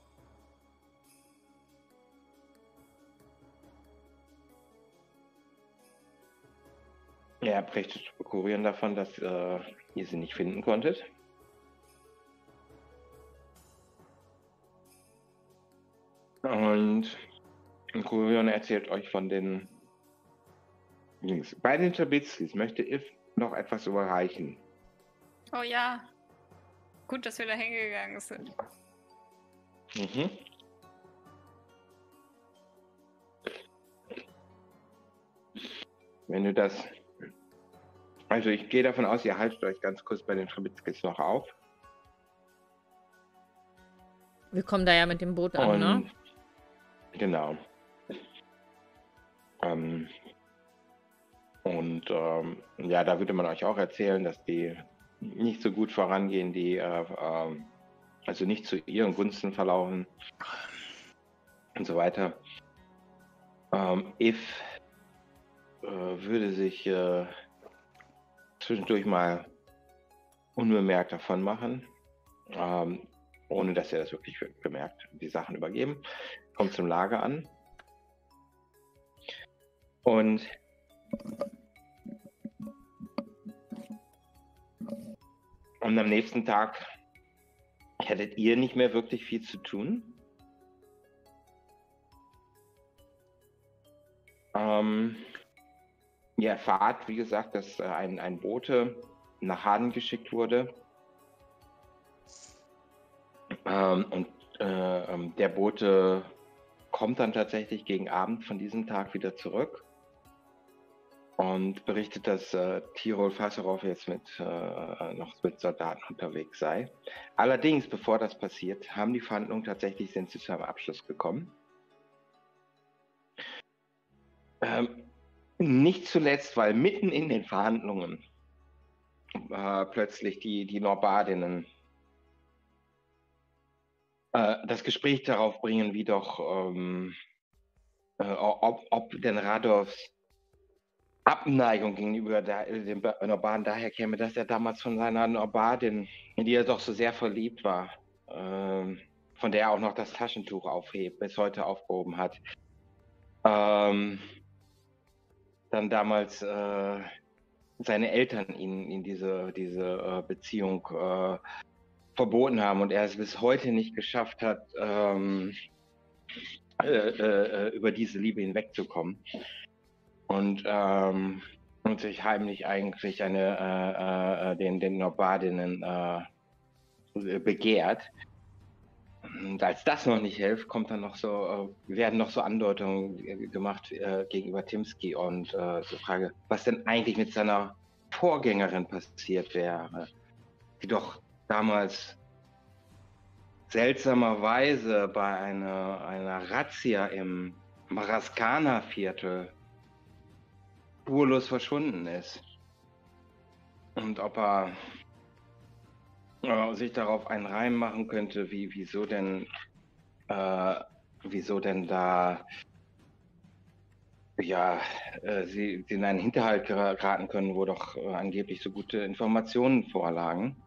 Er berichtet Kurion davon, dass äh, ihr sie nicht finden konntet. Und Kurion erzählt euch von den Dings. Bei den Trabizkis möchte If noch etwas überreichen. Oh ja. Gut, dass wir da hingegangen sind. Mhm. Wenn du das... Also ich gehe davon aus, ihr haltet euch ganz kurz bei den Trabizkis noch auf. Wir kommen da ja mit dem Boot an, ne? Und genau. Ähm, und ähm, ja, da würde man euch auch erzählen, dass die nicht so gut vorangehen, die äh, äh, also nicht zu ihren Gunsten verlaufen und so weiter. Ähm, If äh, würde sich äh, zwischendurch mal unbemerkt davon machen, ähm, ohne dass er das wirklich bemerkt, die Sachen übergeben, kommt zum Lager an und und am nächsten Tag hättet ihr nicht mehr wirklich viel zu tun. Ähm, ihr erfahrt, wie gesagt, dass äh, ein, ein Bote nach Haden geschickt wurde. Ähm, und äh, ähm, der Bote kommt dann tatsächlich gegen Abend von diesem Tag wieder zurück und berichtet, dass äh, Tirol Fasserov jetzt mit, äh, noch mit Soldaten unterwegs sei. Allerdings, bevor das passiert, haben die Verhandlungen tatsächlich, sind sie zu einem Abschluss gekommen. Ähm, nicht zuletzt, weil mitten in den Verhandlungen äh, plötzlich die, die Norbadinnen äh, das Gespräch darauf bringen, wie doch, ähm, äh, ob, ob denn Radovs Abneigung gegenüber der, dem Norbaden daher käme, dass er damals von seiner Norbadin, in die er doch so sehr verliebt war, ähm, von der er auch noch das Taschentuch aufhebt, bis heute aufgehoben hat, ähm, dann damals äh, seine Eltern ihn in diese, diese äh, Beziehung äh, verboten haben und er es bis heute nicht geschafft hat, ähm, äh, äh, über diese Liebe hinwegzukommen. Und, ähm, und sich heimlich eigentlich eine, äh, äh, den, den Norbadinnen äh, begehrt. Und als das noch nicht hilft, kommt dann noch so, äh, werden noch so Andeutungen gemacht äh, gegenüber Timski und äh, so Frage, was denn eigentlich mit seiner Vorgängerin passiert wäre, die doch damals seltsamerweise bei einer, einer Razzia im Maraskana-Viertel spurlos verschwunden ist. Und ob er äh, sich darauf einen Reim machen könnte, wie, wieso denn, äh, wieso denn da, ja, äh, sie, sie in einen Hinterhalt geraten können, wo doch äh, angeblich so gute Informationen vorlagen.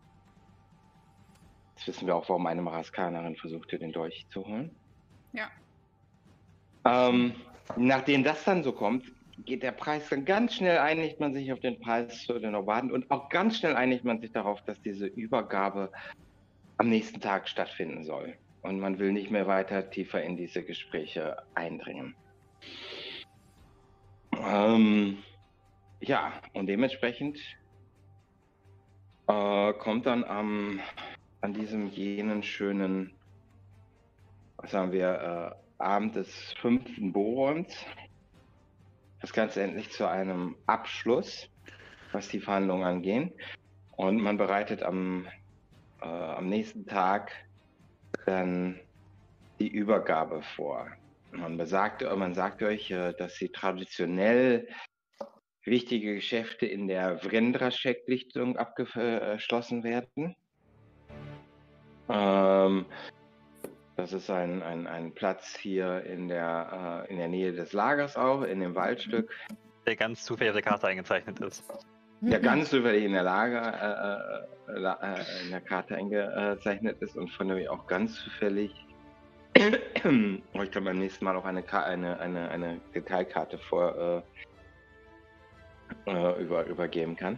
Jetzt wissen wir auch, warum eine Maraskanerin versuchte, den Dolch zu holen. Ja. Ähm, nachdem das dann so kommt, geht der Preis dann ganz schnell, einigt man sich auf den Preis zu den Nomaden und auch ganz schnell einigt man sich darauf, dass diese Übergabe am nächsten Tag stattfinden soll. Und man will nicht mehr weiter tiefer in diese Gespräche eindringen. Ähm, ja, und dementsprechend äh, kommt dann am, an diesem jenen schönen, was sagen wir, äh, Abend des fünften Borons das Ganze endlich zu einem Abschluss, was die Verhandlungen angehen. Und man bereitet am, äh, am nächsten Tag dann die Übergabe vor. Man, besagt, man sagt euch, äh, dass sie traditionell wichtige Geschäfte in der Vrendraschek-Lichtung abgeschlossen werden. Ähm, das ist ein, ein, ein Platz hier in der, äh, in der Nähe des Lagers auch, in dem Waldstück. Der ganz zufällig auf der Karte eingezeichnet ist. Der ganz zufällig in der Lager, äh, äh, in der Karte eingezeichnet ist und von dem auch ganz zufällig euch dann beim nächsten Mal auch eine, eine, eine, eine Detailkarte vor, äh, äh, über, übergeben kann.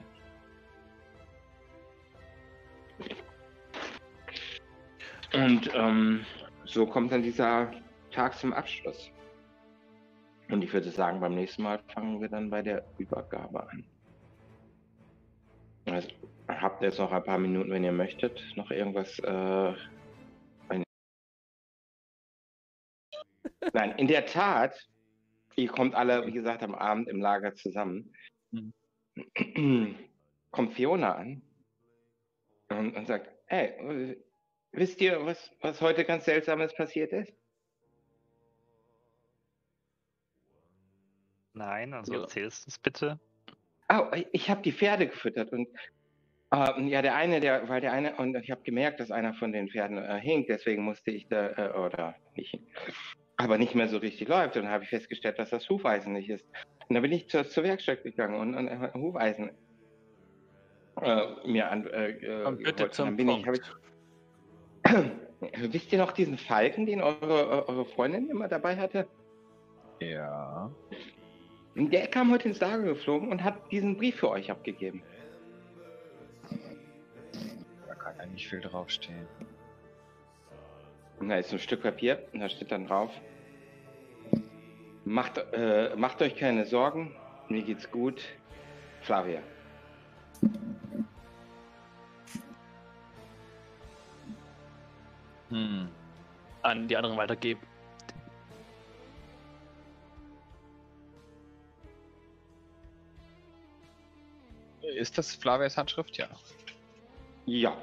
Und ähm, so kommt dann dieser Tag zum Abschluss. Und ich würde sagen, beim nächsten Mal fangen wir dann bei der Übergabe an. Also, habt ihr jetzt noch ein paar Minuten, wenn ihr möchtet, noch irgendwas? Äh, ein... Nein, in der Tat, ihr kommt alle, wie gesagt, am Abend im Lager zusammen. Mhm. Kommt Fiona an und, und sagt, hey, wisst ihr, was, was heute ganz Seltsames passiert ist? Nein, also Ja. erzählst du es bitte. Oh, ich habe die Pferde gefüttert und äh, ja, der eine, der, weil der eine, und ich habe gemerkt, dass einer von den Pferden äh, hinkt, deswegen musste ich da, äh, oder nicht, aber nicht mehr so richtig läuft. Und dann habe ich festgestellt, dass das Hufeisen nicht ist. Und dann bin ich zur, zur Werkstatt gegangen und, und äh, Hufeisen äh, mir an. Äh, Komm bitte geholt. zum Und dann bin Punkt. ich, hab ich, wisst ihr noch diesen Falken, den eure, eure Freundin immer dabei hatte? Ja. Der kam heute ins Lager geflogen und hat diesen Brief für euch abgegeben. Da kann ja nicht viel draufstehen. Und da ist ein Stück Papier und da steht dann drauf: Macht, äh, macht euch keine Sorgen, mir geht's gut. Flavia. Hm. An die anderen weitergeben. Ist das Flavias Handschrift? Ja. Ja.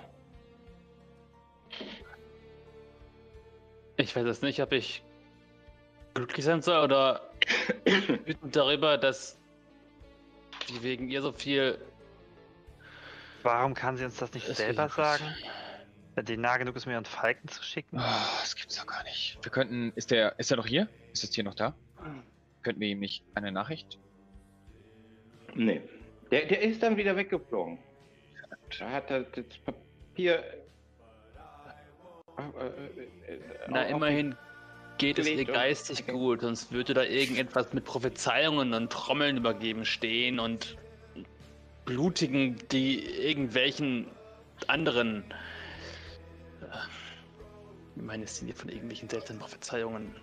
Ich weiß jetzt nicht, ob ich glücklich sein soll oder wütend darüber, dass die wegen ihr so viel. Warum kann sie uns das nicht Deswegen selber was. sagen? Wenn die nah genug ist, mir einen Falken zu schicken? Oh, das gibt's doch gar nicht. Wir könnten. Ist der. Ist er noch hier? Ist das Tier noch da? Könnten wir ihm nicht eine Nachricht? Nee. Der, der ist dann wieder weggeflogen. Da hat er das Papier. Äh, äh, äh, Na, auf- immerhin geht es ihr gelegt und- geistig gut, sonst würde da irgendetwas mit Prophezeiungen und Trommeln übergeben stehen und blutigen, die irgendwelchen anderen. äh, Ich meine, es sind hier von irgendwelchen seltsamen Prophezeiungen.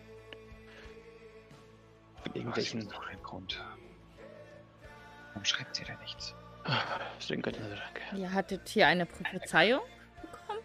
Von irgendwelchen. Was ist doch ein Grund? Warum schreibt sie da nichts? Deswegen könnte ich nur sagen. Ihr hattet hier eine Prophezeiung bekommen?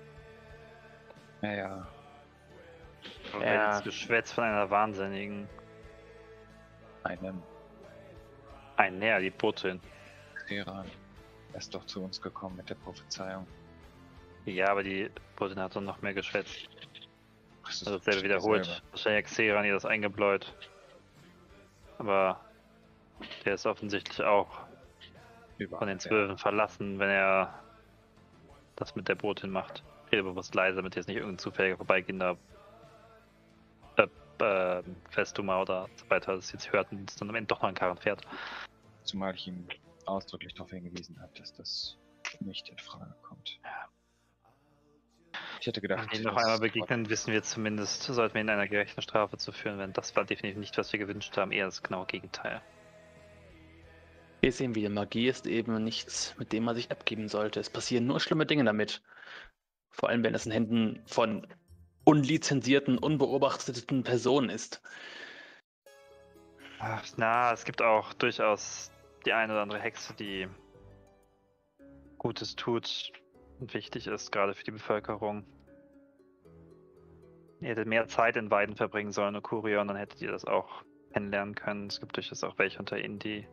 Naja. Oder Ja. das Geschwätz von einer Wahnsinnigen. Einem Ein näher, die Botin. Teran. Er ist doch zu uns gekommen mit der Prophezeiung. Ja, aber die Botin hat dann noch mehr geschwätzt. Das ist Also doch dasselbe wiederholt. dasselbe. Wahrscheinlich hat Xeran ihr das eingebläut. Aber der ist offensichtlich auch Überall, von den ja. Zwölfen verlassen, wenn er das mit der Botin macht. Ich rede bewusst leise, damit jetzt nicht irgendein zufälliger vorbeigehender äh, äh, Festuma oder so weiter das jetzt hört und es dann am Ende doch noch ein Karren fährt. Zumal ich ihm ausdrücklich darauf hingewiesen habe, dass das nicht in Frage kommt. Ich hätte gedacht, Wenn wir noch das- einmal begegnen, wissen wir zumindest, sollten wir in einer gerechten Strafe zu führen werden. Das war definitiv nicht, was wir gewünscht haben, eher das genaue Gegenteil. Wir sehen wieder, Magie ist eben nichts, mit dem man sich abgeben sollte. Es passieren nur schlimme Dinge damit. Vor allem, wenn es in Händen von unlizenzierten, unbeobachteten Personen ist. Ach, na, es gibt auch durchaus die eine oder andere Hexe, die Gutes tut und wichtig ist, gerade für die Bevölkerung. Ihr hättet mehr Zeit in Weiden verbringen sollen, Okurion, dann hättet ihr das auch kennenlernen können. Es gibt durchaus auch welche unter ihnen, die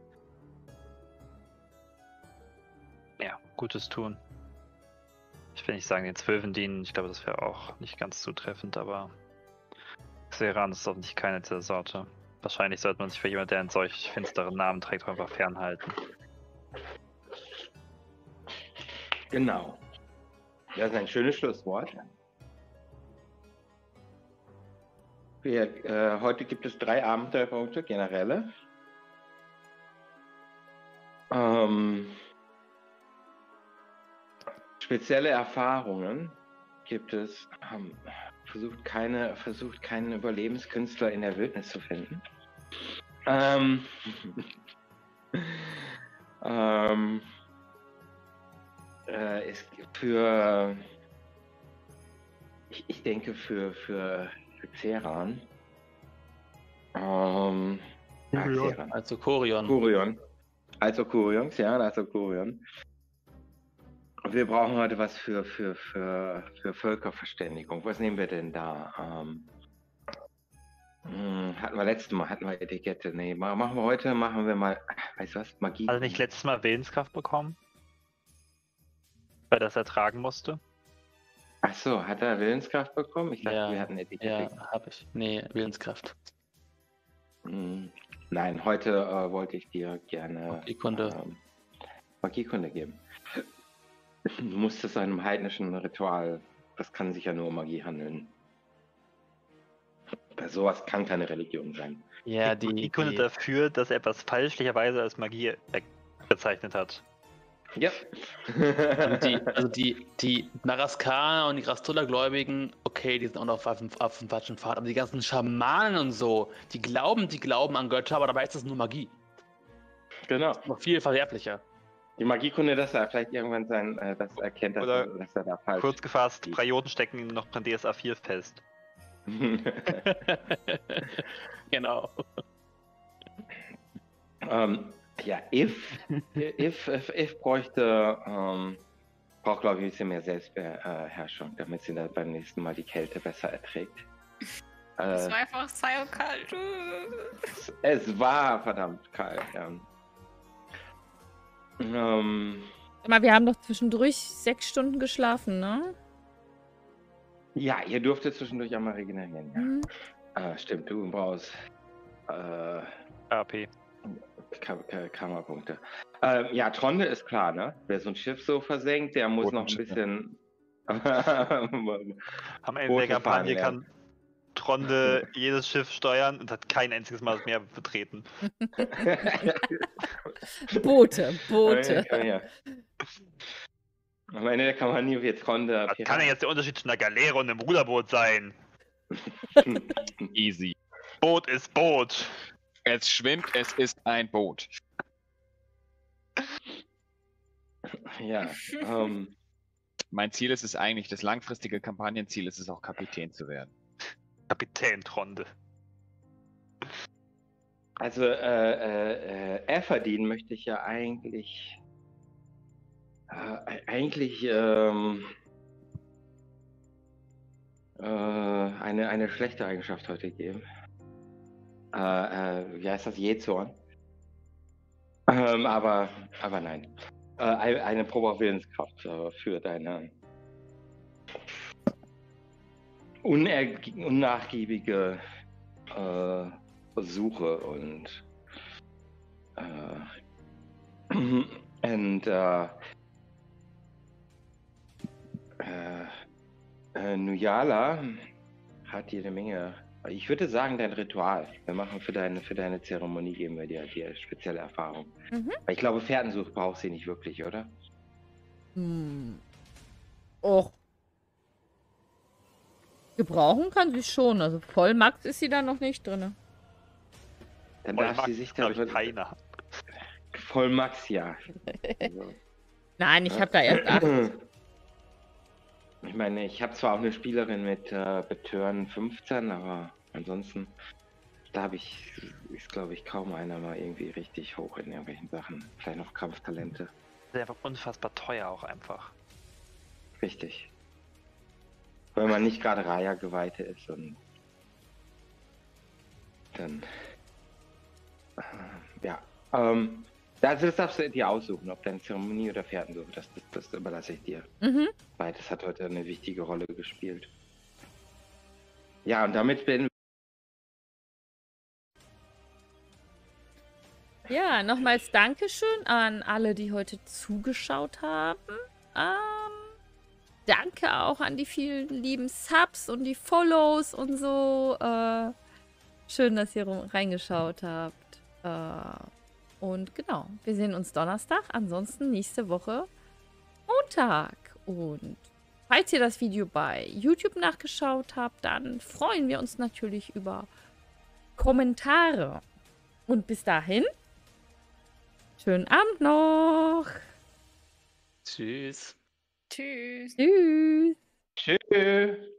ja, Gutes tun. Ich will nicht sagen, den Zwölfen dienen, ich glaube, das wäre auch nicht ganz zutreffend, aber Xeran ist doch nicht keine dieser Sorte. Wahrscheinlich sollte man sich für jemanden, der einen solch finsteren Namen trägt, einfach fernhalten. Genau. Das ist ein schönes Schlusswort. Wir, äh, heute gibt es drei Abenteuerpunkte, generelle. Ähm, spezielle Erfahrungen gibt es. Ähm, versucht, keine, versucht keinen Überlebenskünstler in der Wildnis zu finden. Ähm, ähm, äh, es gibt für, ich, ich denke für, für, für Xeran, ähm, ah, Xeran. Also Korion. Kurion. Also Kurion, ja, also Kurion. Wir brauchen heute was für, für, für, für Völkerverständigung. Was nehmen wir denn da? Ähm, hm, hatten wir letztes Mal, hatten wir Etikette. Nee, ma- machen wir heute, machen wir mal, weißt du was, Magie. Also nicht letztes Mal Willenskraft bekommen? Weil das ertragen musste? Ach so, hat er Willenskraft bekommen? Ich dachte, Ja, wir hatten Etikette. Ja, habe ich. Nee, Willenskraft. Hm, nein, heute äh, wollte ich dir gerne Magiekunde. ähm, Magiekunde geben. Du musst es einem heidnischen Ritual, das kann sich ja nur um Magie handeln. Bei sowas kann keine Religion sein. Ja, Die, die, die Kunde die, dafür, dass er etwas fälschlicherweise als Magie äh, bezeichnet hat. Ja. also die, also die, die Naraskaner und die Grastulla-Gläubigen, okay, die sind auch noch auf dem, auf dem falschen Pfad, aber die ganzen Schamanen und so, die glauben, die glauben an Götter, aber dabei ist das nur Magie. Genau. Noch viel verwerflicher. Die Magiekunde, dass er vielleicht irgendwann sein, äh, das erkennt, dass, Oder er, dass er da falsch Kurz gefasst, liegt. Prioten stecken ihn noch an D S A vier fest. Genau. ähm, ja, if, if, if, if bräuchte, ähm, braucht glaube ich ein bisschen mehr Selbstbeherrschung, damit sie dann beim nächsten Mal die Kälte besser erträgt. Es Äh, war einfach sehr kalt. es, es war verdammt kalt, ja. Ähm, Sag mal, wir haben doch zwischendurch sechs Stunden geschlafen, ne? ja, ihr durftet zwischendurch einmal regenerieren, ja. Mhm. Ah, stimmt, du brauchst äh, A P. Kam Ka- Kammerpunkte. Äh, ja, Tronde ist klar, ne? Wer so ein Schiff so versenkt, der muss noch ein Bootenschiffe. bisschen. Am Ende Boote der Kampagne fahren kann Tronde jedes Schiff steuern und hat kein einziges Mal das Meer betreten. Boote, Boote. Ja, ja. Am Ende der Kampagne wird Tronde. Was kann denn jetzt der Unterschied zwischen einer Galeere und einem Ruderboot sein? Easy. Boot ist Boot. Es schwimmt, es ist ein Boot. Ja, ähm, Mein Ziel ist es eigentlich, das langfristige Kampagnenziel ist es auch, Kapitän zu werden. Kapitän Tronde. also äh, äh, äh, Everdeen möchte ich ja eigentlich. Äh, eigentlich ähm, äh, eine, eine schlechte Eigenschaft heute geben. Äh, äh, wie heißt das? Jezorn. Ähm, aber, aber nein. Äh, eine, eine Probe auf Willenskraft äh, für deine unerg- unnachgiebige äh, Versuche und äh, und äh, äh, äh, Nuyala hat jede Menge. Ich würde sagen, dein Ritual. Wir machen für deine, für deine Zeremonie, geben wir dir, dir spezielle Erfahrung. Mhm. Weil ich glaube, Fährtensuch braucht sie nicht wirklich, oder? Hm. Och. Gebrauchen kann sie schon. Also Vollmax ist sie da noch nicht drin. Dann Voll darf Max, sie sich glaub da ich, keiner. voll Max, ja. Also, Nein, ich habe da erst acht. ich meine, ich habe zwar auch eine Spielerin mit äh, Betören fünfzehn, aber ansonsten, da habe ich, ist glaube ich kaum einer mal irgendwie richtig hoch in irgendwelchen Sachen. Vielleicht noch Kampftalente. Das ist einfach unfassbar teuer auch einfach. Richtig. Wenn man nicht gerade Raya-Geweihte ist und dann, äh, ja. Ähm, also das darfst du dir aussuchen, ob deine Zeremonie oder Fährtensuche, das, das, das überlasse ich dir. Mhm. Beides hat heute eine wichtige Rolle gespielt. Ja, und damit bin Ja, nochmals Dankeschön an alle, die heute zugeschaut haben. Ähm, danke auch an die vielen lieben Subs und die Follows und so. Äh, schön, dass ihr reingeschaut habt. Äh, und genau, wir sehen uns Donnerstag. Ansonsten nächste Woche Montag. Und falls ihr das Video bei YouTube nachgeschaut habt, dann freuen wir uns natürlich über Kommentare. Und bis dahin, schönen Abend noch. Tschüss. Tschüss. Tschüss. Tschüss.